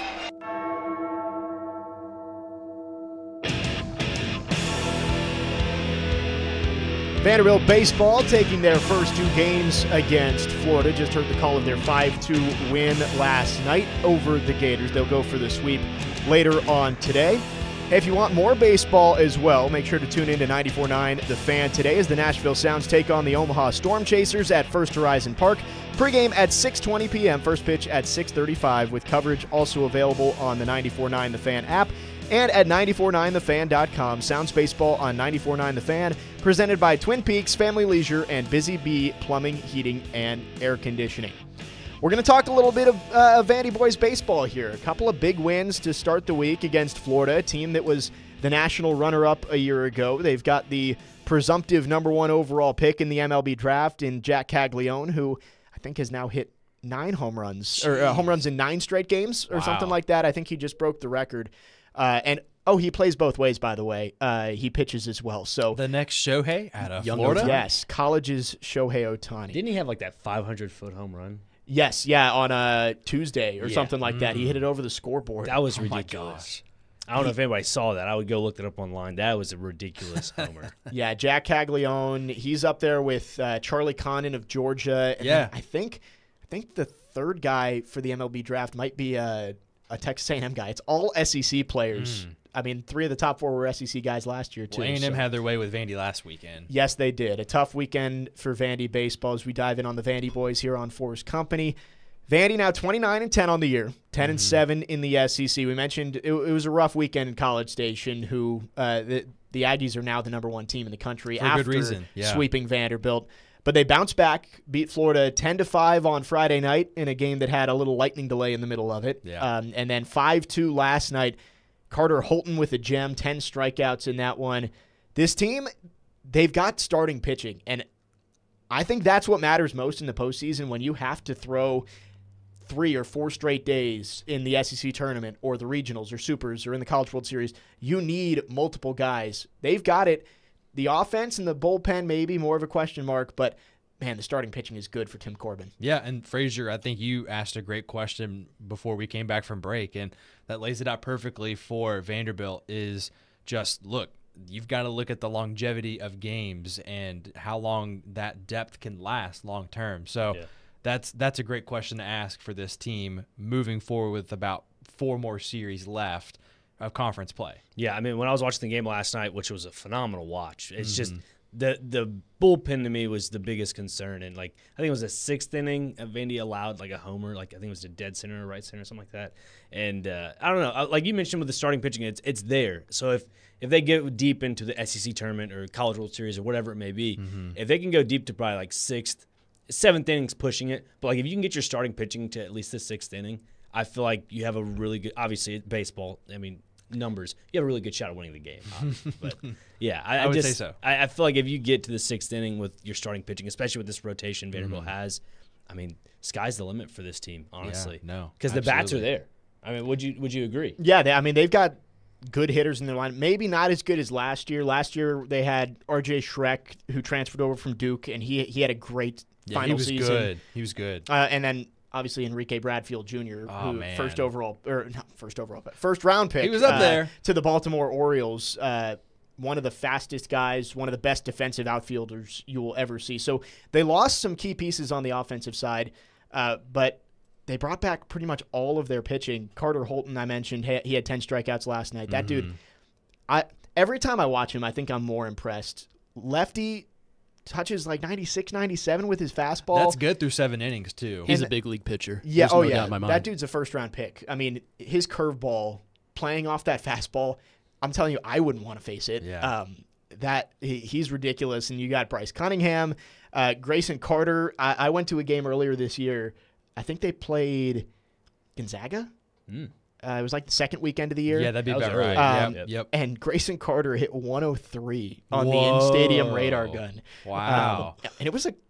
Vanderbilt baseball taking their first two games against Florida. Just heard the call of their five two win last night over the Gators. They'll go for the sweep later on today. Hey, if you want more baseball as well, make sure to tune in to ninety-four point nine The Fan today as the Nashville Sounds take on the Omaha Storm Chasers at First Horizon Park. Pre-game at six twenty p.m., first pitch at six thirty-five, with coverage also available on the ninety-four point nine The Fan app and at ninety-four point nine the fan dot com. Sounds baseball on ninety-four point nine The Fan, presented by Twin Peaks Family Leisure and Busy Bee Plumbing, Heating, and Air Conditioning. We're going to talk a little bit of uh, Vandy boys baseball here. A couple of big wins to start the week against Florida, a team that was the national runner-up a year ago. They've got the presumptive number one overall pick in the M L B draft in Jack Caglione, who I think has now hit nine home runs, Jeez. or uh, home runs in nine straight games or wow. something like that. I think he just broke the record. Uh, and oh, he plays both ways, by the way. Uh, he pitches as well. So the next Shohei out of Young Florida? Ohtani. Yes, college's Shohei Ohtani. Didn't he have like that five hundred foot home run? Yes, yeah, on a Tuesday or Yeah. something like mm. that. He hit it over the scoreboard. That was oh ridiculous. I don't know if anybody saw that. I would go look it up online. That was a ridiculous homer. Yeah, Jack Caglione. He's up there with uh, Charlie Condon of Georgia. And yeah, I think I think the third guy for the M L B draft might be a, a Texas A and M guy. It's all S E C players. Mm. I mean, three of the top four were S E C guys last year, too. Well, A and M so. had their way with Vandy last weekend. Yes, they did. A tough weekend for Vandy baseball as we dive in on the Vandy boys here on four's Company. Vandy now twenty-nine and ten on the year, ten and seven in the S E C. We mentioned it, it was a rough weekend in College Station, who uh, the, the Aggies are now the number one team in the country For after good reason. Yeah. sweeping Vanderbilt. But they bounced back, beat Florida ten to five on Friday night in a game that had a little lightning delay in the middle of it. Yeah. Um, and then five two last night. Carter Holton with a gem, ten strikeouts in that one. This team, they've got starting pitching, and I think that's what matters most in the postseason when you have to throw three or four straight days in the S E C tournament or the regionals or supers or in the College World Series. You need multiple guys. They've got it. The offense and the bullpen may be more of a question mark, but man, the starting pitching is good for Tim Corbin. Yeah, and Frazier, I think you asked a great question before we came back from break, and that lays it out perfectly for Vanderbilt is just, look, you've got to look at the longevity of games and how long that depth can last long term. So yeah. that's that's a great question to ask for this team moving forward with about four more series left of conference play. Yeah, I mean, when I was watching the game last night, which was a phenomenal watch, it's mm-hmm. just the the bullpen to me was the biggest concern. And, like, I think it was the sixth inning, Vandy allowed, like, a homer. Like, I think it was a dead center or right center, something like that. And uh, I don't know. Like you mentioned with the starting pitching, it's it's there. So if, if they get deep into the S E C tournament or College World Series or whatever it may be, mm-hmm. if they can go deep to probably, like, sixth, seventh innings pushing it, but, like, if you can get your starting pitching to at least the sixth inning, I feel like you have a really good – obviously, it's baseball. I mean, numbers. You have a really good shot of winning the game. But, yeah, I, I would just, say so. I, I feel like if you get to the sixth inning with your starting pitching, especially with this rotation Vanderbilt mm-hmm. has, I mean, sky's the limit for this team, honestly. Yeah, no, because the bats are there. I mean, would you would you agree? Yeah, they, I mean, they've got good hitters in their line. Maybe not as good as last year. Last year they had R J Schreck, who transferred over from Duke, and he he had a great yeah, final he was season. Good. He was good. Uh, and then obviously Enrique Bradfield Junior, oh, who man. first overall or not first overall, but first round pick. He was up uh, there to the Baltimore Orioles. Uh, one of the fastest guys, one of the best defensive outfielders you will ever see. So they lost some key pieces on the offensive side, uh, but they brought back pretty much all of their pitching. Carter Holton, I mentioned, he had ten strikeouts last night. That mm-hmm. dude, I every time I watch him, I think I'm more impressed. Lefty touches like ninety-six, ninety-seven with his fastball. That's good through seven innings, too. He's and, a big league pitcher. Yeah, There's oh no yeah. doubt in my mind. That dude's a first-round pick. I mean, his curveball, playing off that fastball, I'm telling you, I wouldn't want to face it. Yeah. Um, that he, he's ridiculous. And you got Bryce Cunningham, uh, Grayson Carter. I, I went to a game earlier this year. I think they played Gonzaga. Mm. Uh, it was like the second weekend of the year. Yeah, that'd be that about early. right. Um, yep, yep. And Grayson Carter hit one oh three on Whoa. the in-stadium radar gun. Wow. Um, and it was a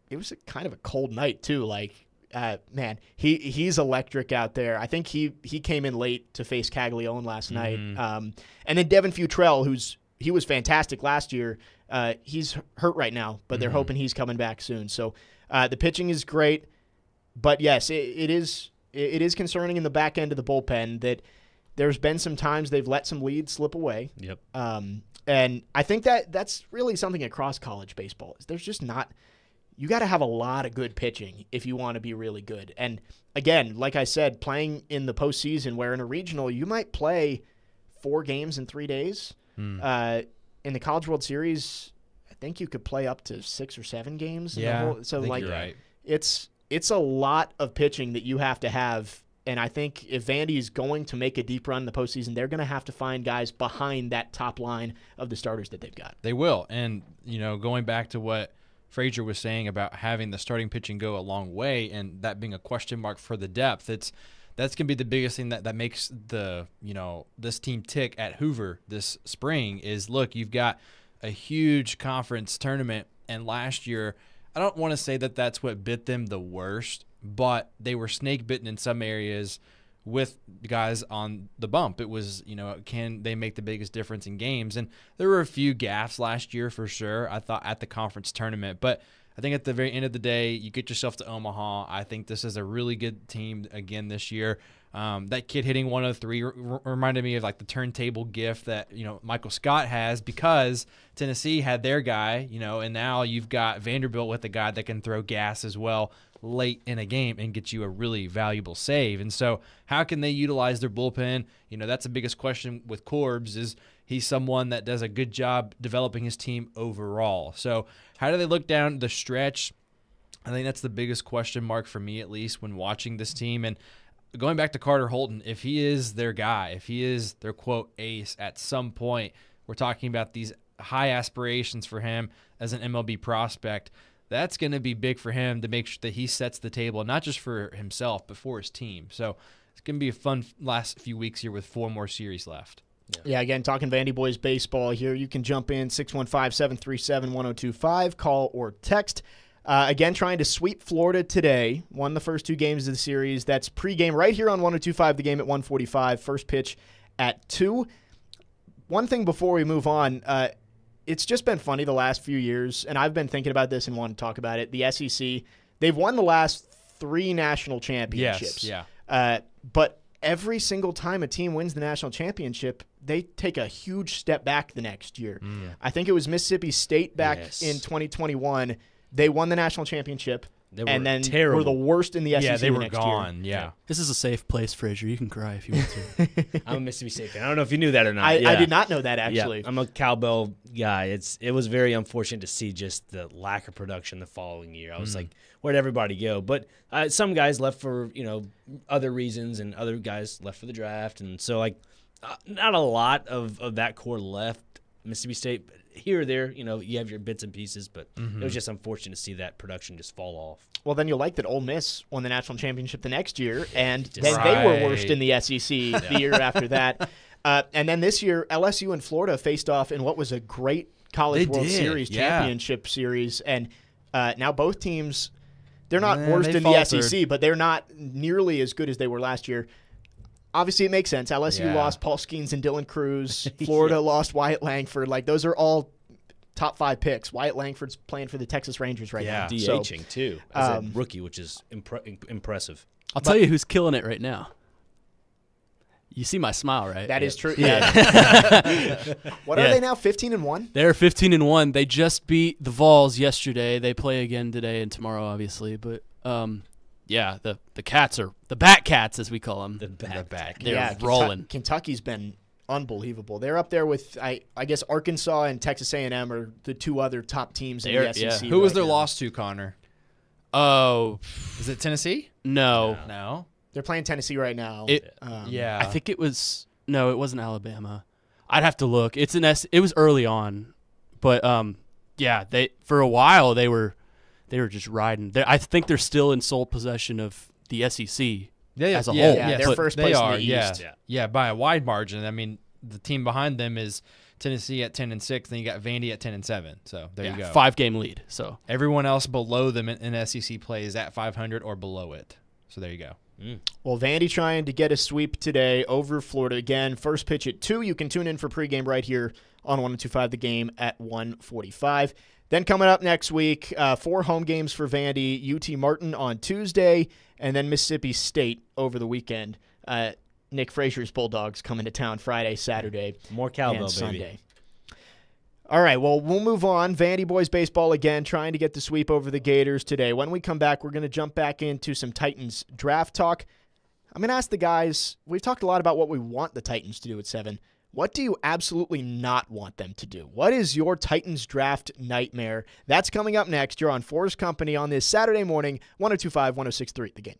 it was a kind of a cold night too. Like, uh, man, he he's electric out there. I think he he came in late to face Caglione last Mm-hmm. night. Um, and then Devin Futrell, who's he was fantastic last year. Uh, he's hurt right now, but they're Mm-hmm. hoping he's coming back soon. So uh, the pitching is great, but yes, it, it is it is concerning in the back end of the bullpen that there's been some times they've let some leads slip away. Yep. Um, and I think that that's really something across college baseball. There's just not – you got to have a lot of good pitching if you want to be really good. And, again, like I said, playing in the postseason where in a regional you might play four games in three days. Hmm. Uh, in the College World Series, I think you could play up to six or seven games. in the Yeah, whole, so I think like you're right. it's it's a lot of pitching that you have to have. And I think if Vandy is going to make a deep run in the postseason, they're going to have to find guys behind that top line of the starters that they've got. They will. And, you know, going back to what Frazier was saying about having the starting pitching go a long way and that being a question mark for the depth, it's that's going to be the biggest thing that, that makes the, you know, this team tick at Hoover this spring is, look, you've got a huge conference tournament. And last year, I don't want to say that that's what bit them the worst, but they were snake bitten in some areas with guys on the bump. It was, you know, can they make the biggest difference in games? And there were a few gaffes last year for sure, I thought, at the conference tournament. But I think at the very end of the day, you get yourself to Omaha. I think this is a really good team again this year. Um, that kid hitting one oh three r- reminded me of like the turntable gift that, you know, Michael Scott has because Tennessee had their guy, you know, and now you've got Vanderbilt with a guy that can throw gas as well late in a game and get you a really valuable save. And so how can they utilize their bullpen? You know, that's the biggest question with Corbs is he's someone that does a good job developing his team overall. So how do they look down the stretch? I think that's the biggest question mark for me, at least when watching this team. And going back to Carter Holton, if he is their guy, if he is their quote ace at some point, we're talking about these high aspirations for him as an M L B prospect. That's going to be big for him to make sure that he sets the table, not just for himself, but for his team. So it's going to be a fun last few weeks here with four more series left. Yeah, yeah again, talking Vandy Boys baseball here. You can jump in six one five, seven three seven, one oh two five, call or text. Uh, again, trying to sweep Florida today. Won the first two games of the series. That's pregame right here on one oh two five, the game at one forty-five. First pitch at two. One thing before we move on, uh, it's just been funny the last few years, and I've been thinking about this and want to talk about it. The S E C, they've won the last three national championships. Yes, yeah. Uh, but every single time a team wins the national championship, they take a huge step back the next year. Mm. I think it was Mississippi State back Yes. in twenty twenty-one. They won the national championship, They were and then terrible. were the worst in the S E C Yeah, they the were next gone. year. Yeah. This is a safe place, Frazier. You can cry if you want to. I'm a Mississippi State fan. I don't know if you knew that or not. I, yeah. I did not know that, actually. Yeah, I'm a cowbell guy. It's it was very unfortunate to see just the lack of production the following year. I was Mm. like, where'd everybody go? But uh, some guys left for you know other reasons, and other guys left for the draft, and so like uh, not a lot of, of that core left. Mississippi State, but here or there, you know, you have your bits and pieces, but Mm-hmm. it was just unfortunate to see that production just fall off. Well, then you'll like that Ole Miss won the national championship the next year, and Just- then they were worst Right. in the S E C the year after that. Uh, and then this year, L S U and Florida faced off in what was a great College They World did, Series yeah. championship series. And uh, now both teams, they're not Yeah, worst they in the S E C, faltered. but they're not nearly as good as they were last year. Obviously, it makes sense. L S U Yeah. lost Paul Skeens and Dylan Cruz. Florida lost Wyatt Langford. Like, those are all top five picks. Wyatt Langford's playing for the Texas Rangers right Yeah. now. DHing So, too as um, a rookie, which is impre- impressive. I'll tell you who's killing it right now. You see my smile, right? that is Yeah. true. Yeah. What are Yeah. they now? fifteen and one? They're fifteen and one. They just beat the Vols yesterday. They play again today and tomorrow, obviously. But um, yeah, the the Cats are the Bat Cats, as we call them. The back. back. They're yeah, Kentuck- rolling. Kentucky's been unbelievable. They're up there with I, I guess Arkansas and Texas A and M are the two other top teams in They're- the S E C. yeah. Who was right their now. loss to, Connor? Oh Is it Tennessee? no, No. They're playing Tennessee right now. It- um, Yeah. I think it was no, it wasn't Alabama. I'd have to look. It's an S. It was early on, but um, yeah, they for a while they were they were just riding. They're, I think they're still in sole possession of the S E C. Yeah, yeah, as a yeah, whole. Yeah, yes, they're but first they place in are, the yeah, East. Yeah. yeah, by a wide margin. I mean, the team behind them is Tennessee at ten and six, then you got Vandy at ten and seven. So there Yeah, you go. five game lead. So Everyone else below them in, in S E C play is at five hundred or below it. So there you go. Mm. Well, Vandy trying to get a sweep today over Florida. Again, first pitch at two. You can tune in for pregame right here on one oh two point five The Game at one forty-five. Then coming up next week, uh, four home games for Vandy, U T Martin on Tuesday, and then Mississippi State over the weekend. Uh, Nick Frazier's Bulldogs coming to town Friday, Saturday, More cowbell, and baby. Sunday. All right, well, we'll move on. Vandy boys baseball again, trying to get the sweep over the Gators today. When we come back, we're going to jump back into some Titans draft talk. I'm going to ask the guys, we've talked a lot about what we want the Titans to do at seven. What do you absolutely not want them to do? What is your Titans draft nightmare? That's coming up next. You're on four's Company on this Saturday morning, one oh two point five, one oh six point three The Game.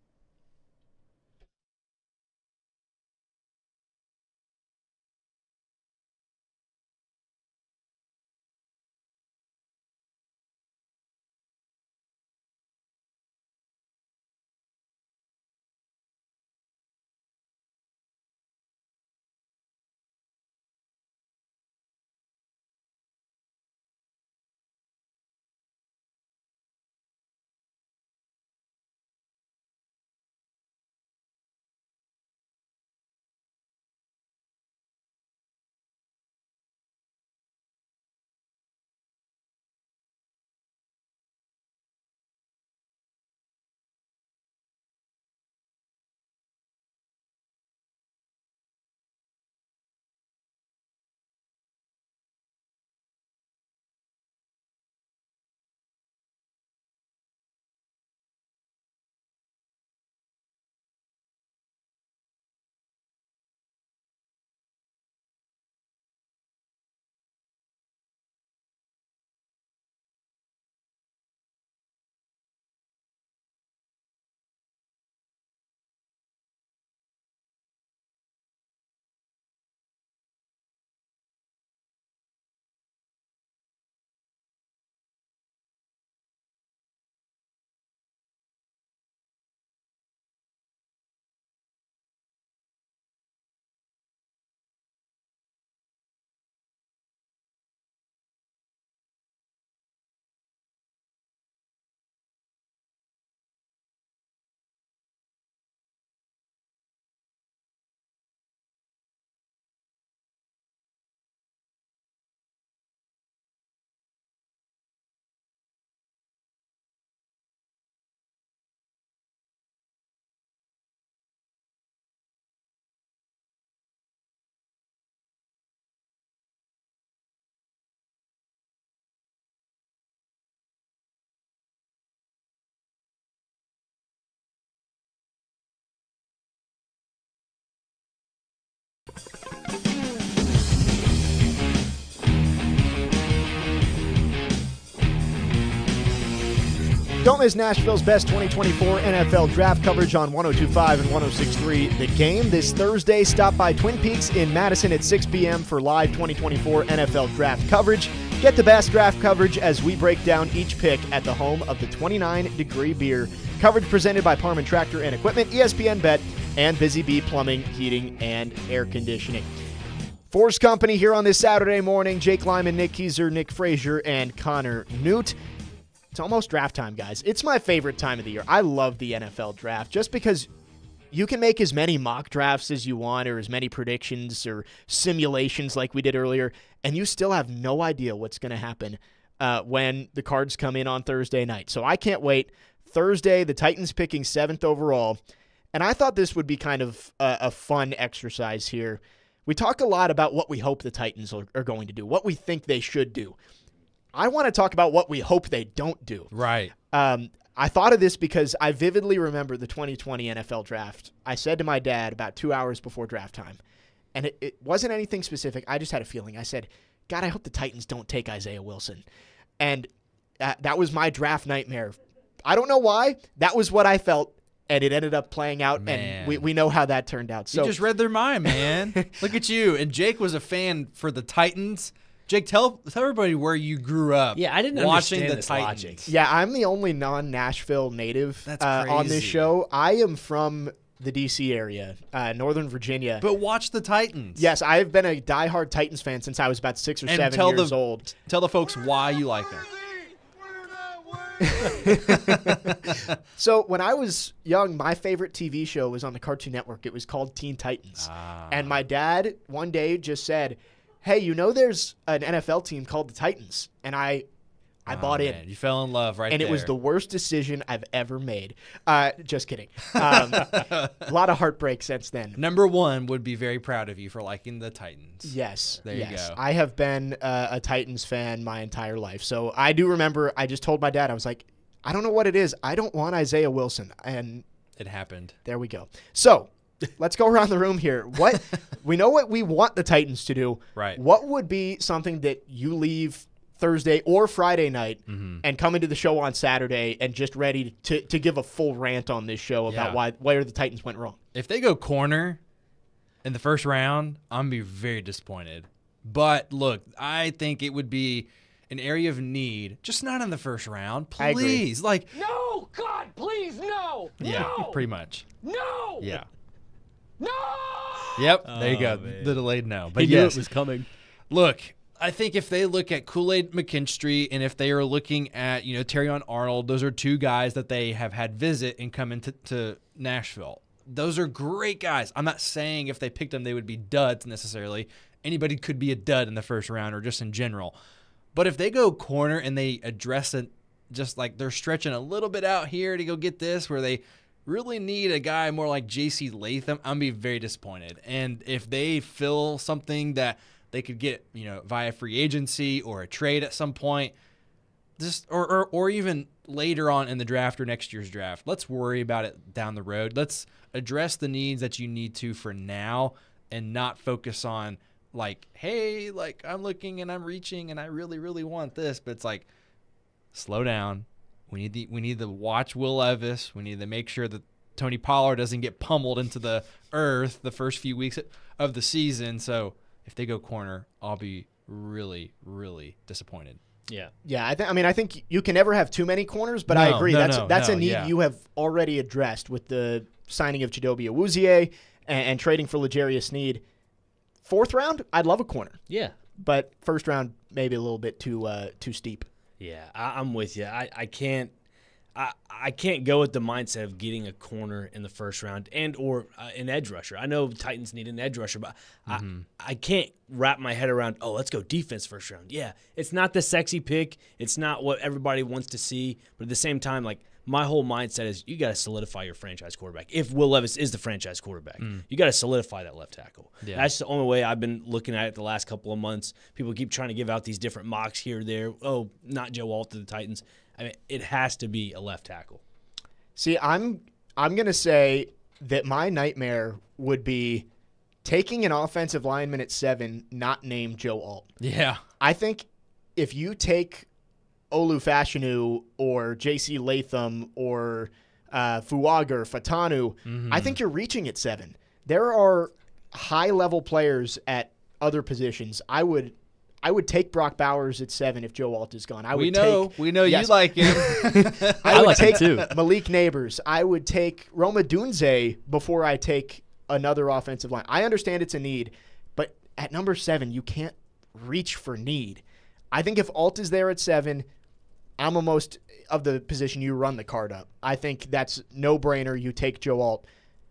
Don't miss Nashville's best twenty twenty-four N F L draft coverage on one oh two point five and one oh six point three The Game. This Thursday, stop by Twin Peaks in Madison at six p.m. for live twenty twenty-four N F L draft coverage. Get the best draft coverage as we break down each pick at the home of the twenty-nine degree beer. Coverage presented by Parman Tractor and Equipment, E S P N Bet, and Busy Bee Plumbing, Heating, and Air Conditioning. four's Company here on this Saturday morning. Jake Lyman, Nick Keyser, Nick Frazier, and Connor Newt. It's almost draft time, guys. It's my favorite time of the year. I love the N F L draft just because you can make as many mock drafts as you want or as many predictions or simulations like we did earlier, and you still have no idea what's going to happen uh, when the cards come in on Thursday night. So I can't wait. Thursday, the Titans picking seventh overall, and I thought this would be kind of a, a fun exercise here. We talk a lot about what we hope the Titans are, are going to do, what we think they should do. I want to talk about what we hope they don't do. Right. Um, I thought of this because I vividly remember the twenty twenty N F L draft. I said to my dad about two hours before draft time, and it, it wasn't anything specific. I just had a feeling. I said, God, I hope the Titans don't take Isaiah Wilson. And uh, that was my draft nightmare. I don't know why. That was what I felt, and it ended up playing out, Man. and we, we know how that turned out. So You just read their mind, man. Look at you. And Jake was a fan for the Titans. Jake, tell, tell everybody where you grew up. Yeah, I didn't watching understand the this Titans. logic. Yeah, I'm the only non-Nashville native That's uh, on this crazy. show. I am from the D C area, uh, Northern Virginia. But watch the Titans. Yes, I've been a diehard Titans fan since I was about six or And seven tell years the, old. Tell the folks why you like them. So when I was young, my favorite T V show was on the Cartoon Network. It was called Teen Titans. Ah. And my dad one day just said, hey, you know there's an N F L team called the Titans. And I I Oh, bought man. in. You fell in love right and there. it was the worst decision I've ever made. Uh, just kidding. Um, a lot of heartbreak since then. Number one would be very proud of you for liking the Titans. Yes. There you yes. go. I have been uh, a Titans fan my entire life. So I do remember I just told my dad, I was like, I don't know what it is. I don't want Isaiah Wilson. And It happened. there we go. So let's go around the room here. What we know what we want the Titans to do. Right. What would be something that you leave Thursday or Friday night Mm-hmm. and come into the show on Saturday and just ready to, to give a full rant on this show about Yeah. why where the Titans went wrong? If they go corner in the first round, I'm going to be very disappointed. But look, I think it would be an area of need, just not in the first round. I agree. Please. Like, No, God, please, no. yeah, No. pretty much. No. Yeah. No. Yep. there you go. Oh, man. The delayed no. But He knew yes, it was coming. look, I think if they look at Kool-Aid McKinstry and if they are looking at, you know, Terrion Arnold, those are two guys that they have had visit and come into to Nashville. Those are great guys. I'm not saying if they picked them they would be duds necessarily. Anybody could be a dud in the first round or just in general. But if they go corner and they address it just like they're stretching a little bit out here to go get this where they really need a guy more like J C Latham, I'm going to be very disappointed. And if they fill something that they could get, you know, via free agency or a trade at some point, just or, or or even later on in the draft or next year's draft. Let's worry about it down the road. Let's address the needs that you need to for now and not focus on like, hey, like I'm looking and I'm reaching and I really, really want this. But it's like, slow down. We need the we need to watch Will Levis. We need to make sure that Tony Pollard doesn't get pummeled into the earth the first few weeks of the season. So if they go corner, I'll be really, really disappointed. Yeah. Yeah, I think. I mean, I think you can never have too many corners, but I No, agree. no, that's no, that's no, a need yeah. you have already addressed with the signing of Chidobe Awuzie and, and trading for L'Jarius Sneed. Fourth round, I'd love a corner, Yeah. but first round maybe a little bit too uh, too steep. Yeah, I, I'm with you. I, I can't I, I can't go with the mindset of getting a corner in the first round and or uh, an edge rusher. I know Titans need an edge rusher, but Mm-hmm. I, I can't wrap my head around, oh, let's go defense first round. Yeah, it's not the sexy pick. It's not what everybody wants to see. But at the same time, like, my whole mindset is you got to solidify your franchise quarterback. If Will Levis is the franchise quarterback, you got to solidify that left tackle. Yeah. That's the only way I've been looking at it the last couple of months. People keep trying to give out these different mocks here or there. Oh, not Joe Alt to the Titans. I mean, it has to be a left tackle. See, I'm I'm gonna say that my nightmare would be taking an offensive lineman at seven, not named Joe Alt. Yeah. I think if you take Olu Fashanu or J C Latham or uh, Fuaga, Fatanu, Mm-hmm. I think you're reaching at seven. There are high-level players at other positions. I would I would take Brock Bowers at seven if Joe Alt is gone. I We would know. take, we know yes. you like him. I I would like him take too. Malik Neighbors. I would take Roma Dunze before I take another offensive line. I understand it's a need, but at number seven, you can't reach for need. I think if Alt is there at seven, I'm almost of the position you run the card up. I think that's no-brainer. You take Joe Alt.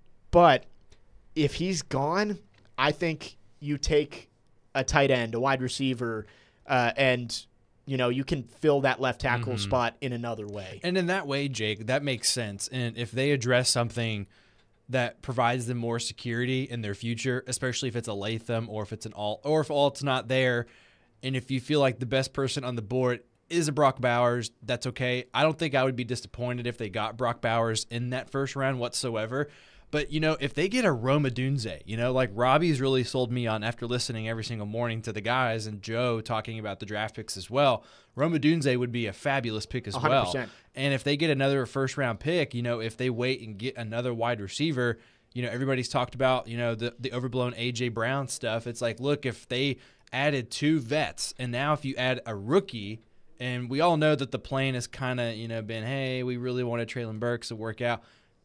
But if he's gone, I think you take a tight end, a wide receiver, uh, and you know you can fill that left tackle spot in another way. And in that way, Jake, that makes sense. And if they address something that provides them more security in their future, especially if it's a Latham or if it's an Alt, or if Alt's not there, and if you feel like the best person on the board is a Brock Bowers, that's okay. I don't think I would be disappointed if they got Brock Bowers in that first round whatsoever. But, you know, if they get a Roma Dunze, you know, like Robbie's really sold me on after listening every single morning to the guys and Joe talking about the draft picks as well. Roma Dunze would be a fabulous pick as one hundred well. percent. And if they get another first round pick, you know, if they wait and get another wide receiver, you know, everybody's talked about, you know, the, the overblown A J Brown stuff. It's like, look, if they added two vets and now if you add a rookie, and we all know that the plan has kind of, you know, been, hey, we really wanted Traylon Burks to work out.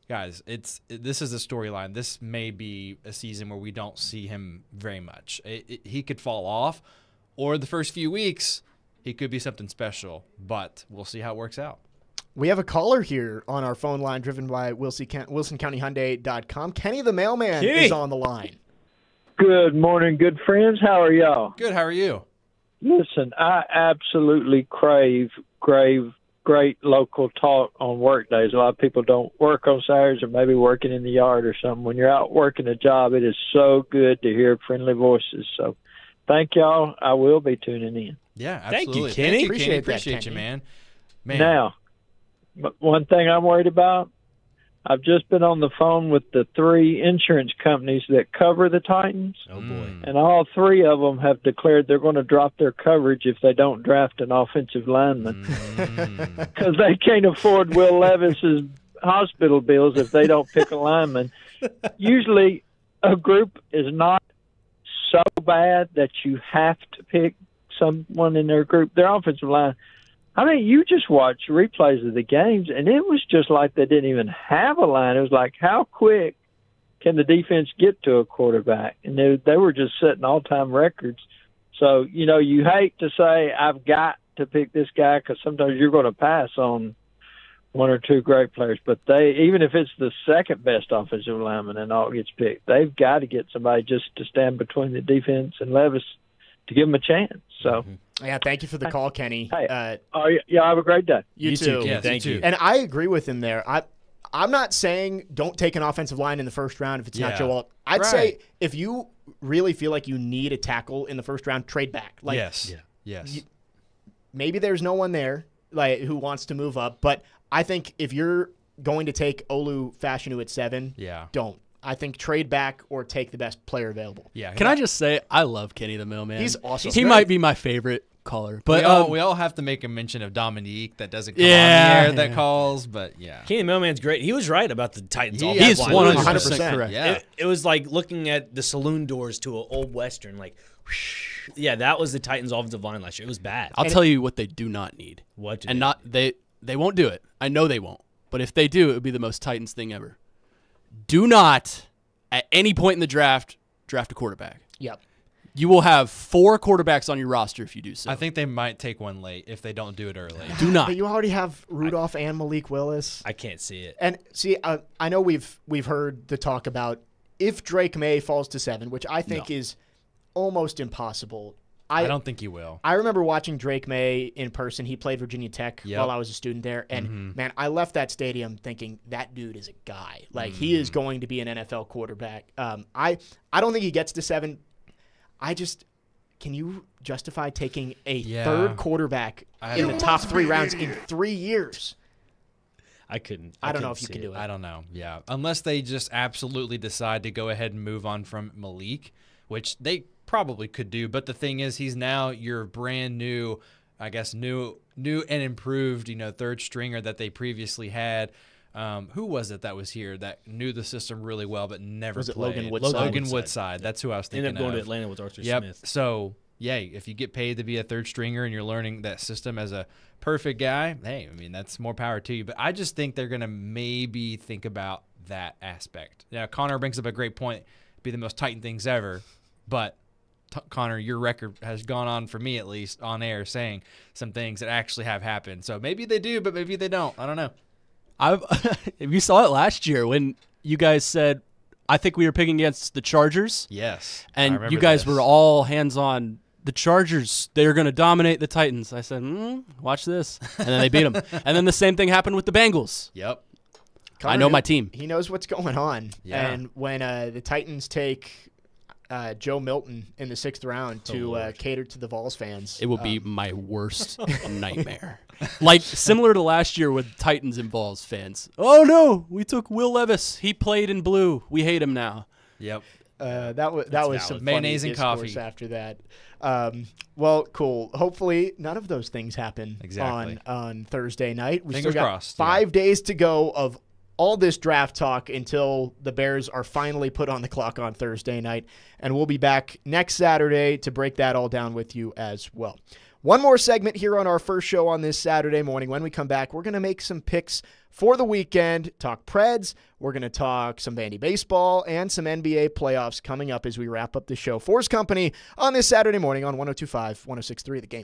guys, it's this is a storyline. This may be a season where we don't see him very much. It, it, he could fall off, or the first few weeks, he could be something special. But we'll see how it works out. We have a caller here on our phone line driven by Wilson County Hyundai dot com. Kenny the mailman Kenny. is on the line. Good morning, good friends. How are y'all? Good. How are you? Listen, I absolutely crave, crave great local talk on work days. A lot of people don't work on Saturdays or maybe working in the yard or something. When you're out working a job, it is so good to hear friendly voices. So thank y'all. I will be tuning in. Yeah, Thank you, absolutely. Kenny. Thank you, Appreciate Kenny. that, Appreciate you, Kenny. man. Man. Now, but one thing I'm worried about, I've just been on the phone with the three insurance companies that cover the Titans, Oh, boy. Mm. and all three of them have declared they're going to drop their coverage if they don't draft an offensive lineman Mm. because they can't afford Will Levis's hospital bills if they don't pick a lineman. Usually, a group is not so bad that you have to pick someone in their group. Their offensive line, I mean, you just watch replays of the games, and it was just like they didn't even have a line. It was like, how quick can the defense get to a quarterback? And they, they were just setting all-time records. So, you know, you hate to say, I've got to pick this guy because sometimes you're going to pass on one or two great players. But they, even if it's the second-best offensive lineman and all gets picked, they've got to get somebody just to stand between the defense and Levis to give them a chance. So, Mm-hmm. Yeah, thank you for the call, Kenny. Hey. Uh, oh, yeah, yeah, have a great day. you, You too. too, Kenny. Yes, Thank you you. too. And I agree with him there. I, I'm not saying don't take an offensive line in the first round if it's not Yeah. Joe Alt. I'd Right. say if you really feel like you need a tackle in the first round, trade back. Like yes. Yes. you- maybe there's no one there like who wants to move up, but I think if you're going to take Olu Fashanu at seven, yeah. don't. I think trade back or take the best player available. Yeah. Can I just say I love Kenny the mailman? He's awesome. He He's might be my favorite caller, but we, all, um, we all have to make a mention of Dominique that doesn't come Yeah. on the air that calls, but yeah. Kenny Mailman's great. He was right about the Titans. He offensive he's line. one one hundred hundred percent correct. Yeah. It, it was like looking at the saloon doors to an old Western. Like, whoosh. Yeah, that was the Titans' offensive line last year. It was bad. I'll tell you what they do not need. What do and they not they they won't do it. I know they won't. But if they do, it would be the most Titans thing ever. Do not at any point in the draft draft a quarterback. Yep. You will have four quarterbacks on your roster if you do so. I think they might take one late if they don't do it early. do not. But you already have Rudolph and Malik Willis. I can't see it. And see, uh, I know we've we've heard the talk about if Drake May falls to seven, which I think No. is almost impossible. I, I don't think he will. I remember watching Drake May in person. He played Virginia Tech Yep. while I was a student there, and Mm-hmm. man, I left that stadium thinking that dude is a guy. Like he Mm. is going to be an N F L quarterback. Um, I I don't think he gets to seven. I just can you justify taking a Yeah. third quarterback I in don't- the top You three must be rounds an in idiot. three years? I couldn't. I don't know couldn't if you see can do it. I don't know. Yeah. Unless they just absolutely decide to go ahead and move on from Malik, which they probably could do. But the thing is, he's now your brand new, I guess, new new and improved, you know, third stringer that they previously had. Um, who was it that was here that knew the system really well but never Was it played? Logan Woodside? Logan Woodside. Woodside. That's who I was thinking Ended up going of. to Atlanta with Arthur Yep. Smith. So, yay, if you get paid to be a third stringer and you're learning that system as a perfect guy, hey, I mean, that's more power to you. But I just think they're going to maybe think about that aspect. Now, Connor brings up a great point, be the most Titan things ever. But, t- Connor, your record has gone on, for me at least, on air saying some things that actually have happened. So maybe they do, but maybe they don't. I don't know. I've you saw it last year when you guys said I think we were picking against the Chargers. Yes. I And remember you guys this. were all hands on the Chargers. They're going to dominate the Titans. I said, mm, watch this. And then they beat them. And then the same thing happened with the Bengals. Yep. I know my team. He knows what's going on. Yeah. And when uh, the Titans take uh, Joe Milton in the sixth round to uh, cater to the Vols fans, It will um, be my worst nightmare. Like similar to last year with Titans and Vols fans. Oh no, we took Will Levis. He played in blue. We hate him now. Yep. Uh, that was that was some Mayonnaise funny and discourse coffee. after that. Um, well, cool. Hopefully, none of those things happen Exactly. on on Thursday night. We Fingers still got crossed, yeah. five days to go of all this draft talk until the Bears are finally put on the clock on Thursday night, and we'll be back next Saturday to break that all down with you as well. One more segment here on our first show on this Saturday morning. When we come back, we're going to make some picks for the weekend, talk Preds. We're going to talk some Vandy baseball and some N B A playoffs coming up as we wrap up the show. four's Company on this Saturday morning on one oh two point five, one oh six point three The Game.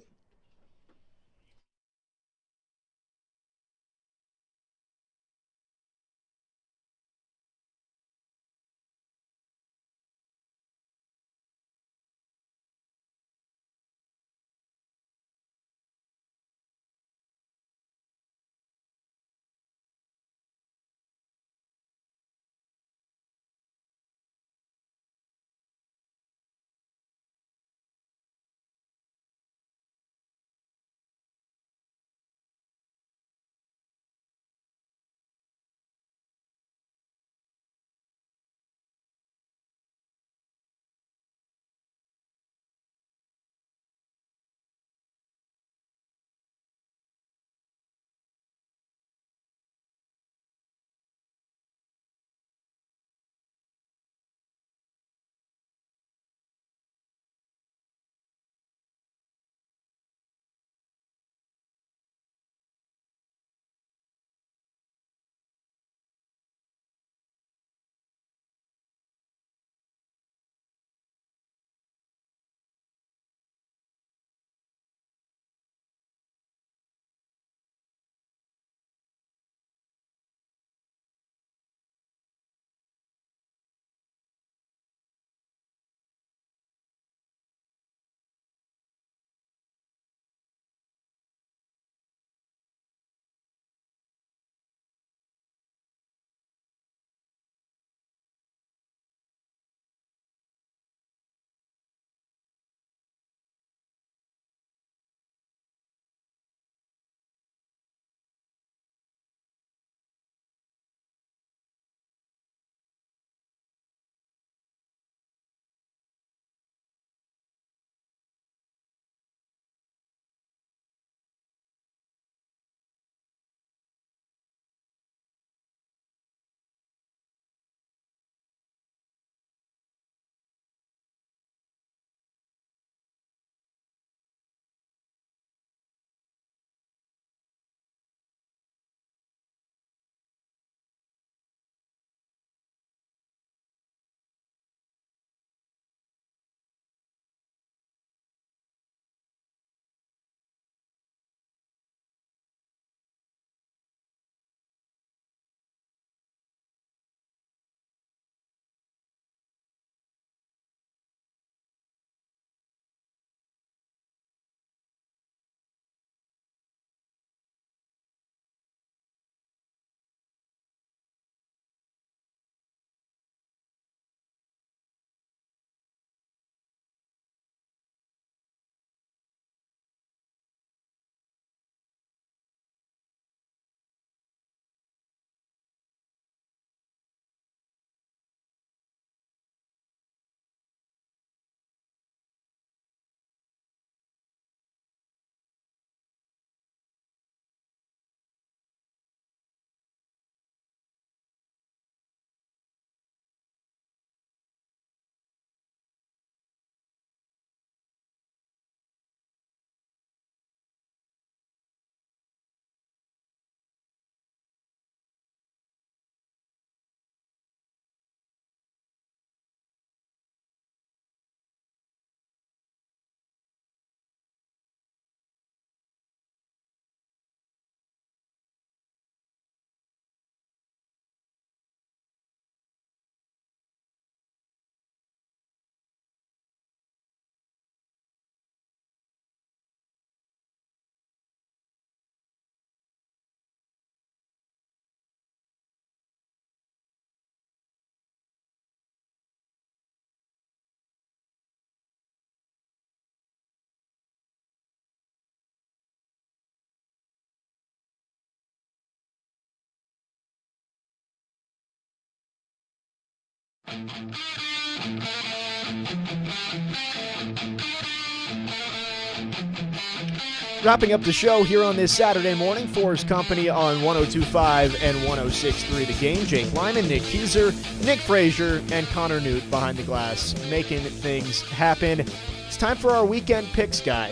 Wrapping up the show here on this Saturday morning, four's Company on one oh two point five and one oh six point three The Game. Jake Lyman, Nick Keyser, Nick Frazier, and Connor Newt behind the glass, making things happen. It's time for our weekend picks, guys.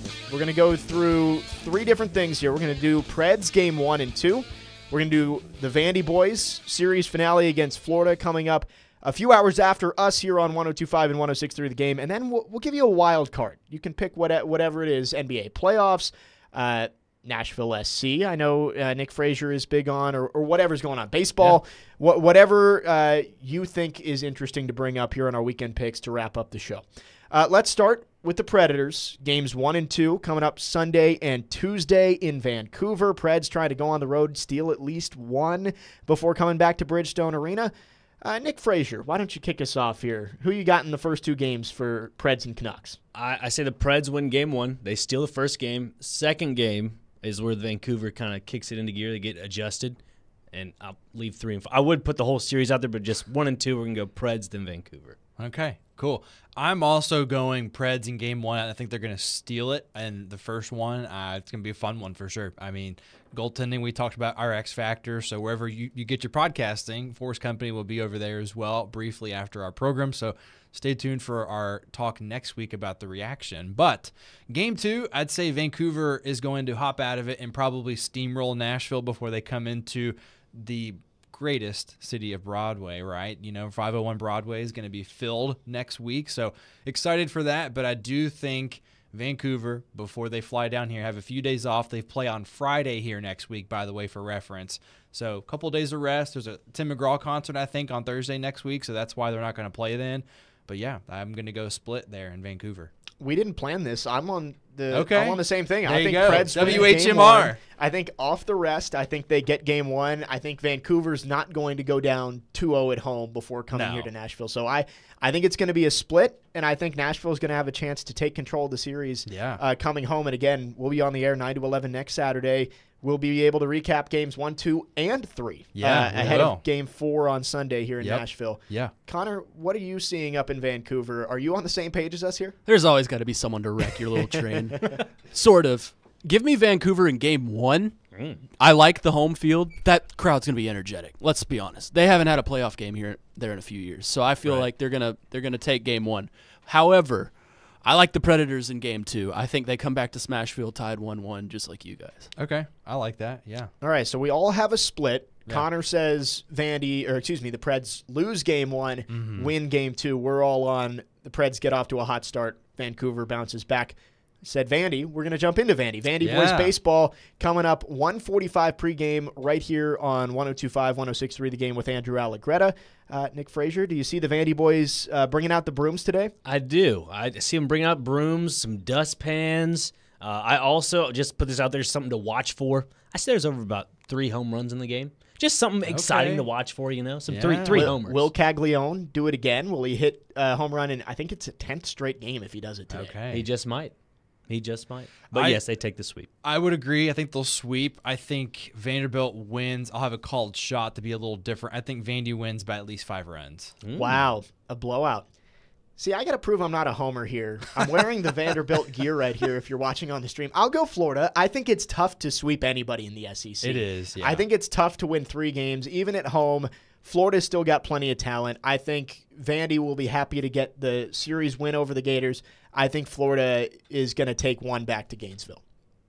We're going to go through three different things here. We're going to do Preds game one and two. We're going to do the Vandy Boys series finale against Florida coming up a few hours after us here on one oh two point five and one oh six point three The Game. And then we'll, we'll give you a wild card. You can pick what, whatever it is, N B A playoffs, uh, Nashville S C. I know uh, Nick Frazier is big on, or, or whatever's going on. Baseball, yeah. wh- whatever uh, you think is interesting to bring up here on our weekend picks to wrap up the show. Uh, let's start with the Predators. Games one and two coming up Sunday and Tuesday in Vancouver. Preds trying to go on the road, steal at least one before coming back to Bridgestone Arena. Uh, Nick Frazier, why don't you kick us off here? Who you got in the first two games for Preds and Canucks? I, I say the Preds win game one. They steal the first game. Second game is where Vancouver kind of kicks it into gear. They get adjusted, and I'll leave three and four. I would put the whole series out there, but just one and two, we're going to go Preds, then Vancouver. Okay, cool. I'm also going Preds in game one. I think they're going to steal it. And the first one, uh, it's going to be a fun one for sure. I mean, goaltending, we talked about our X Factor. So wherever you, you get your podcasting, four's Company will be over there as well briefly after our program. So stay tuned for our talk next week about the reaction. But game two, I'd say Vancouver is going to hop out of it and probably steamroll Nashville before they come into the greatest city of Broadway, right? You know, five oh one Broadway is going to be filled next week. So excited for that. But I do think Vancouver, before they fly down here, have a few days off. They play on Friday here next week, by the way, for reference. So a couple of days of rest. There's a Tim McGraw concert, I think, on Thursday next week. So that's why they're not going to play then. But yeah, I'm going to go split there in Vancouver. We didn't plan this. I'm on the okay. I'm on the same thing. There I think go. Preds W H M game R. one. I think off the rest, I think they get game one. I think Vancouver's not going to go down two oh at home before coming no. here to Nashville. So I, I think it's going to be a split, and I think Nashville is going to have a chance to take control of the series yeah. uh, coming home. And again, we'll be on the air nine to eleven next Saturday. We'll be able to recap games one, two, and three yeah, uh, ahead will. of game four on Sunday here in yep. Nashville. Yeah. Connor, what are you seeing up in Vancouver? Are you on the same page as us here? There's always got to be someone to wreck your little train. Sort of. Give me Vancouver in game one. Mm. I like the home field. That crowd's going to be energetic. Let's be honest. They haven't had a playoff game here there in a few years. So I feel right. like they're going to they're going to take game one. However, I like the Predators in game two. I think they come back to Smashville tied one one, just like you guys. Okay. I like that. Yeah. All right. So we all have a split. Yeah. Connor says Vandy, or excuse me, the Preds lose game one, mm-hmm. win game two. We're all on the Preds get off to a hot start. Vancouver bounces back. Said Vandy. We're going to jump into Vandy. Vandy yeah. Boys Baseball coming up one forty-five pregame right here on one oh two point five, one oh six point three The Game with Andrew Allegretta. Uh, Nick Frazier, do you see the Vandy Boys uh, bringing out the brooms today? I do. I see them bringing out brooms, some dustpans. Uh, I also, just put this out there, something to watch for. I say there's over about three home runs in the game. Just something okay. exciting to watch for, you know? Some yeah. three three will, homers. Will Caglione do it again? Will he hit a home run? And I think it's a tenth straight game if he does it today. Okay. He just might. He just might. But, I, yes, they take the sweep. I would agree. I think they'll sweep. I think Vanderbilt wins. I'll have a called shot to be a little different. I think Vandy wins by at least five runs. Mm. Wow. A blowout. See, I got to prove I'm not a homer here. I'm wearing the Vanderbilt gear right here if you're watching on the stream. I'll go Florida. I think it's tough to sweep anybody in the S E C. It is, yeah. I think it's tough to win three games, even at home. Florida's still got plenty of talent. I think Vandy will be happy to get the series win over the Gators. I think Florida is going to take one back to Gainesville.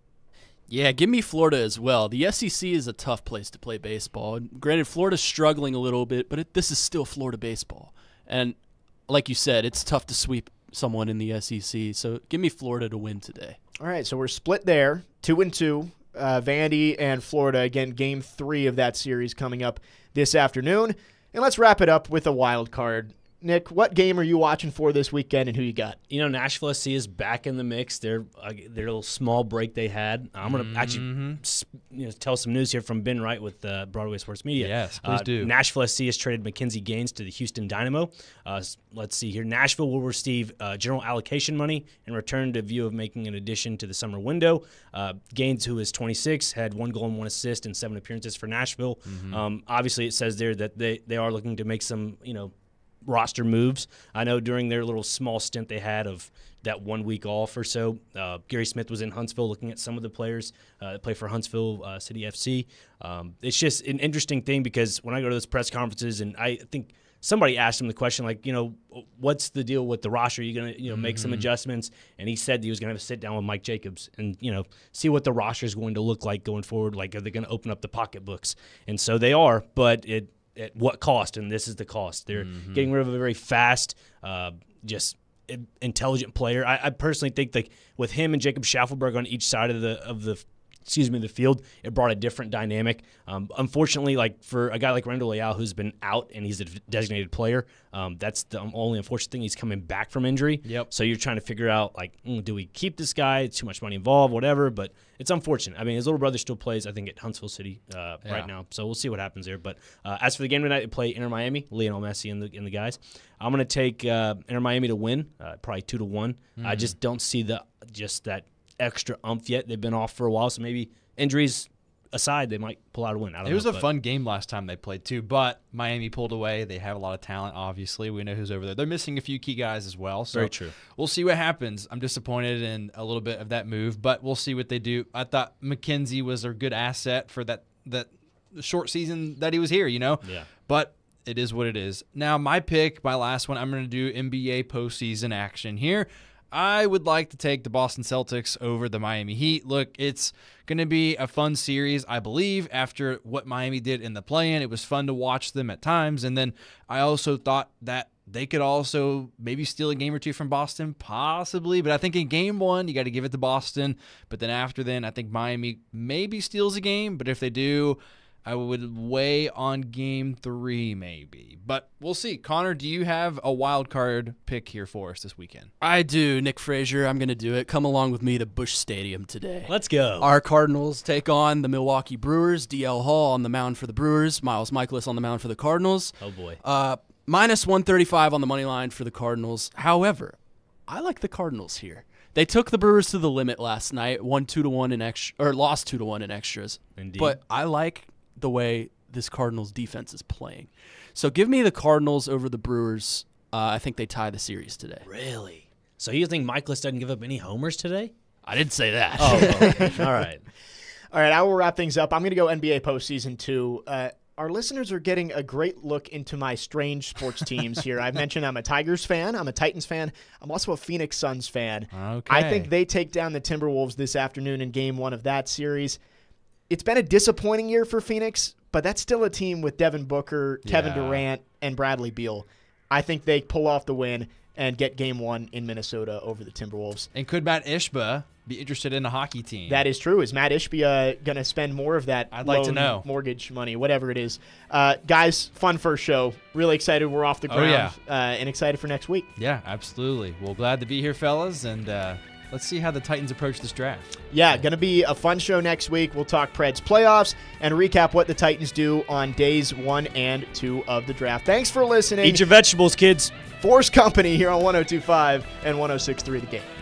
Yeah, give me Florida as well. The S E C is a tough place to play baseball. Granted, Florida's struggling a little bit, but it, this is still Florida baseball. And like you said, it's tough to sweep someone in the S E C. So give me Florida to win today. All right, so we're split there, two and two. Uh, Vandy and Florida, again, game three of that series coming up this afternoon. And let's wrap it up with a wild card. Nick, what game are you watching for this weekend and who you got? You know, Nashville S C is back in the mix. Their uh, their little small break they had. I'm going to mm-hmm. actually you know, tell some news here from Ben Wright with uh, Broadway Sports Media. Yes, please uh, do. Nashville S C has traded Mackenzie Gaines to the Houston Dynamo. Uh, let's see here. Nashville will receive uh, general allocation money in return to view of making an addition to the summer window. Uh, Gaines, who is twenty-six, had one goal and one assist in seven appearances for Nashville. Mm-hmm. Um, obviously, it says there that they, they are looking to make some, you know, roster moves. I know during their little small stint they had of that one week off or so, uh, Gary Smith was in Huntsville looking at some of the players uh, that play for Huntsville uh, City F C. Um, it's just an interesting thing because when I go to those press conferences, and I think somebody asked him the question, like, you know, what's the deal with the roster? Are you going to, you know, make mm-hmm. some adjustments? And he said he was going to have a sit down with Mike Jacobs and, you know, see what the roster is going to look like going forward. Like, are they going to open up the pocketbooks? And so they are, but it at what cost? And this is the cost. They're mm-hmm. getting rid of a very fast, uh, just intelligent player. I, I personally think that with him and Jacob Schaffelberg on each side of the of the excuse me, the field, it brought a different dynamic. Um, unfortunately, like for a guy like Randall Leal who's been out and he's a designated player, um, that's the only unfortunate thing. He's coming back from injury. Yep. So you're trying to figure out, like, mm, do we keep this guy? Too much money involved, whatever. But it's unfortunate. I mean, his little brother still plays, I think, at Huntsville City uh, yeah. right now. So we'll see what happens there. But uh, as for the game tonight, they play Inter Miami, Lionel Messi and the, and the guys. I'm going to take uh, Inter Miami to win, uh, probably two to one. Mm. I just don't see the just that extra umph yet. They've been off for a while, so maybe injuries aside, they might pull out a win. I don't it know, was a but. fun game last time they played too, but Miami pulled away. They have a lot of talent, obviously. We know who's over there. They're missing a few key guys as well. So Very true. We'll see what happens. I'm disappointed in a little bit of that move, but we'll see what they do. I thought McKenzie was a good asset for that that short season that he was here, you know? Yeah. But it is what it is. Now, my pick, my last one, I'm going to do N B A postseason action here. I would like to take the Boston Celtics over the Miami Heat. Look, it's going to be a fun series, I believe, after what Miami did in the play-in. It was fun to watch them at times. And then I also thought that they could also maybe steal a game or two from Boston, possibly. But I think in game one, you got to give it to Boston. But then after then, I think Miami maybe steals a game. But if they do, I would weigh on game three maybe. But we'll see. Connor, do you have a wild card pick here for us this weekend? I do. Nick Frazier, I'm going to do it. Come along with me to Busch Stadium today. Let's go. Our Cardinals take on the Milwaukee Brewers. D L Hall on the mound for the Brewers. Miles Michaelis on the mound for the Cardinals. Oh, boy. Uh, minus one thirty-five on the money line for the Cardinals. However, I like the Cardinals here. They took the Brewers to the limit last night, won two to one in extra, or lost two to one in extras. Indeed. But I like the way this Cardinals defense is playing. So give me the Cardinals over the Brewers. Uh, I think they tie the series today. Really? So you think Michaelis doesn't give up any homers today? I didn't say that. Oh, okay. All right. All right, I will wrap things up. I'm going to go N B A postseason two. Uh, our listeners are getting a great look into my strange sports teams here. I've mentioned I'm a Tigers fan. I'm a Titans fan. I'm also a Phoenix Suns fan. Okay. I think they take down the Timberwolves this afternoon in game one of that series. It's been a disappointing year for Phoenix, but that's still a team with Devin Booker, Kevin Yeah. Durant, and Bradley Beal. I think they pull off the win and get game one in Minnesota over the Timberwolves. And could Matt Ishbia be interested in a hockey team? That is true. Is Matt Ishbia going to spend more of that I'd like to loan, know. mortgage money, whatever it is? Uh, guys, fun first show. Really excited we're off the Oh, ground yeah. uh, and excited for next week. Yeah, absolutely. Well, glad to be here, fellas, and uh, let's see how the Titans approach this draft. Yeah, going to be a fun show next week. We'll talk Preds playoffs and recap what the Titans do on days one and two of the draft. Thanks for listening. Eat your vegetables, kids. four's Company here on one oh two point five and one oh six point three The Game.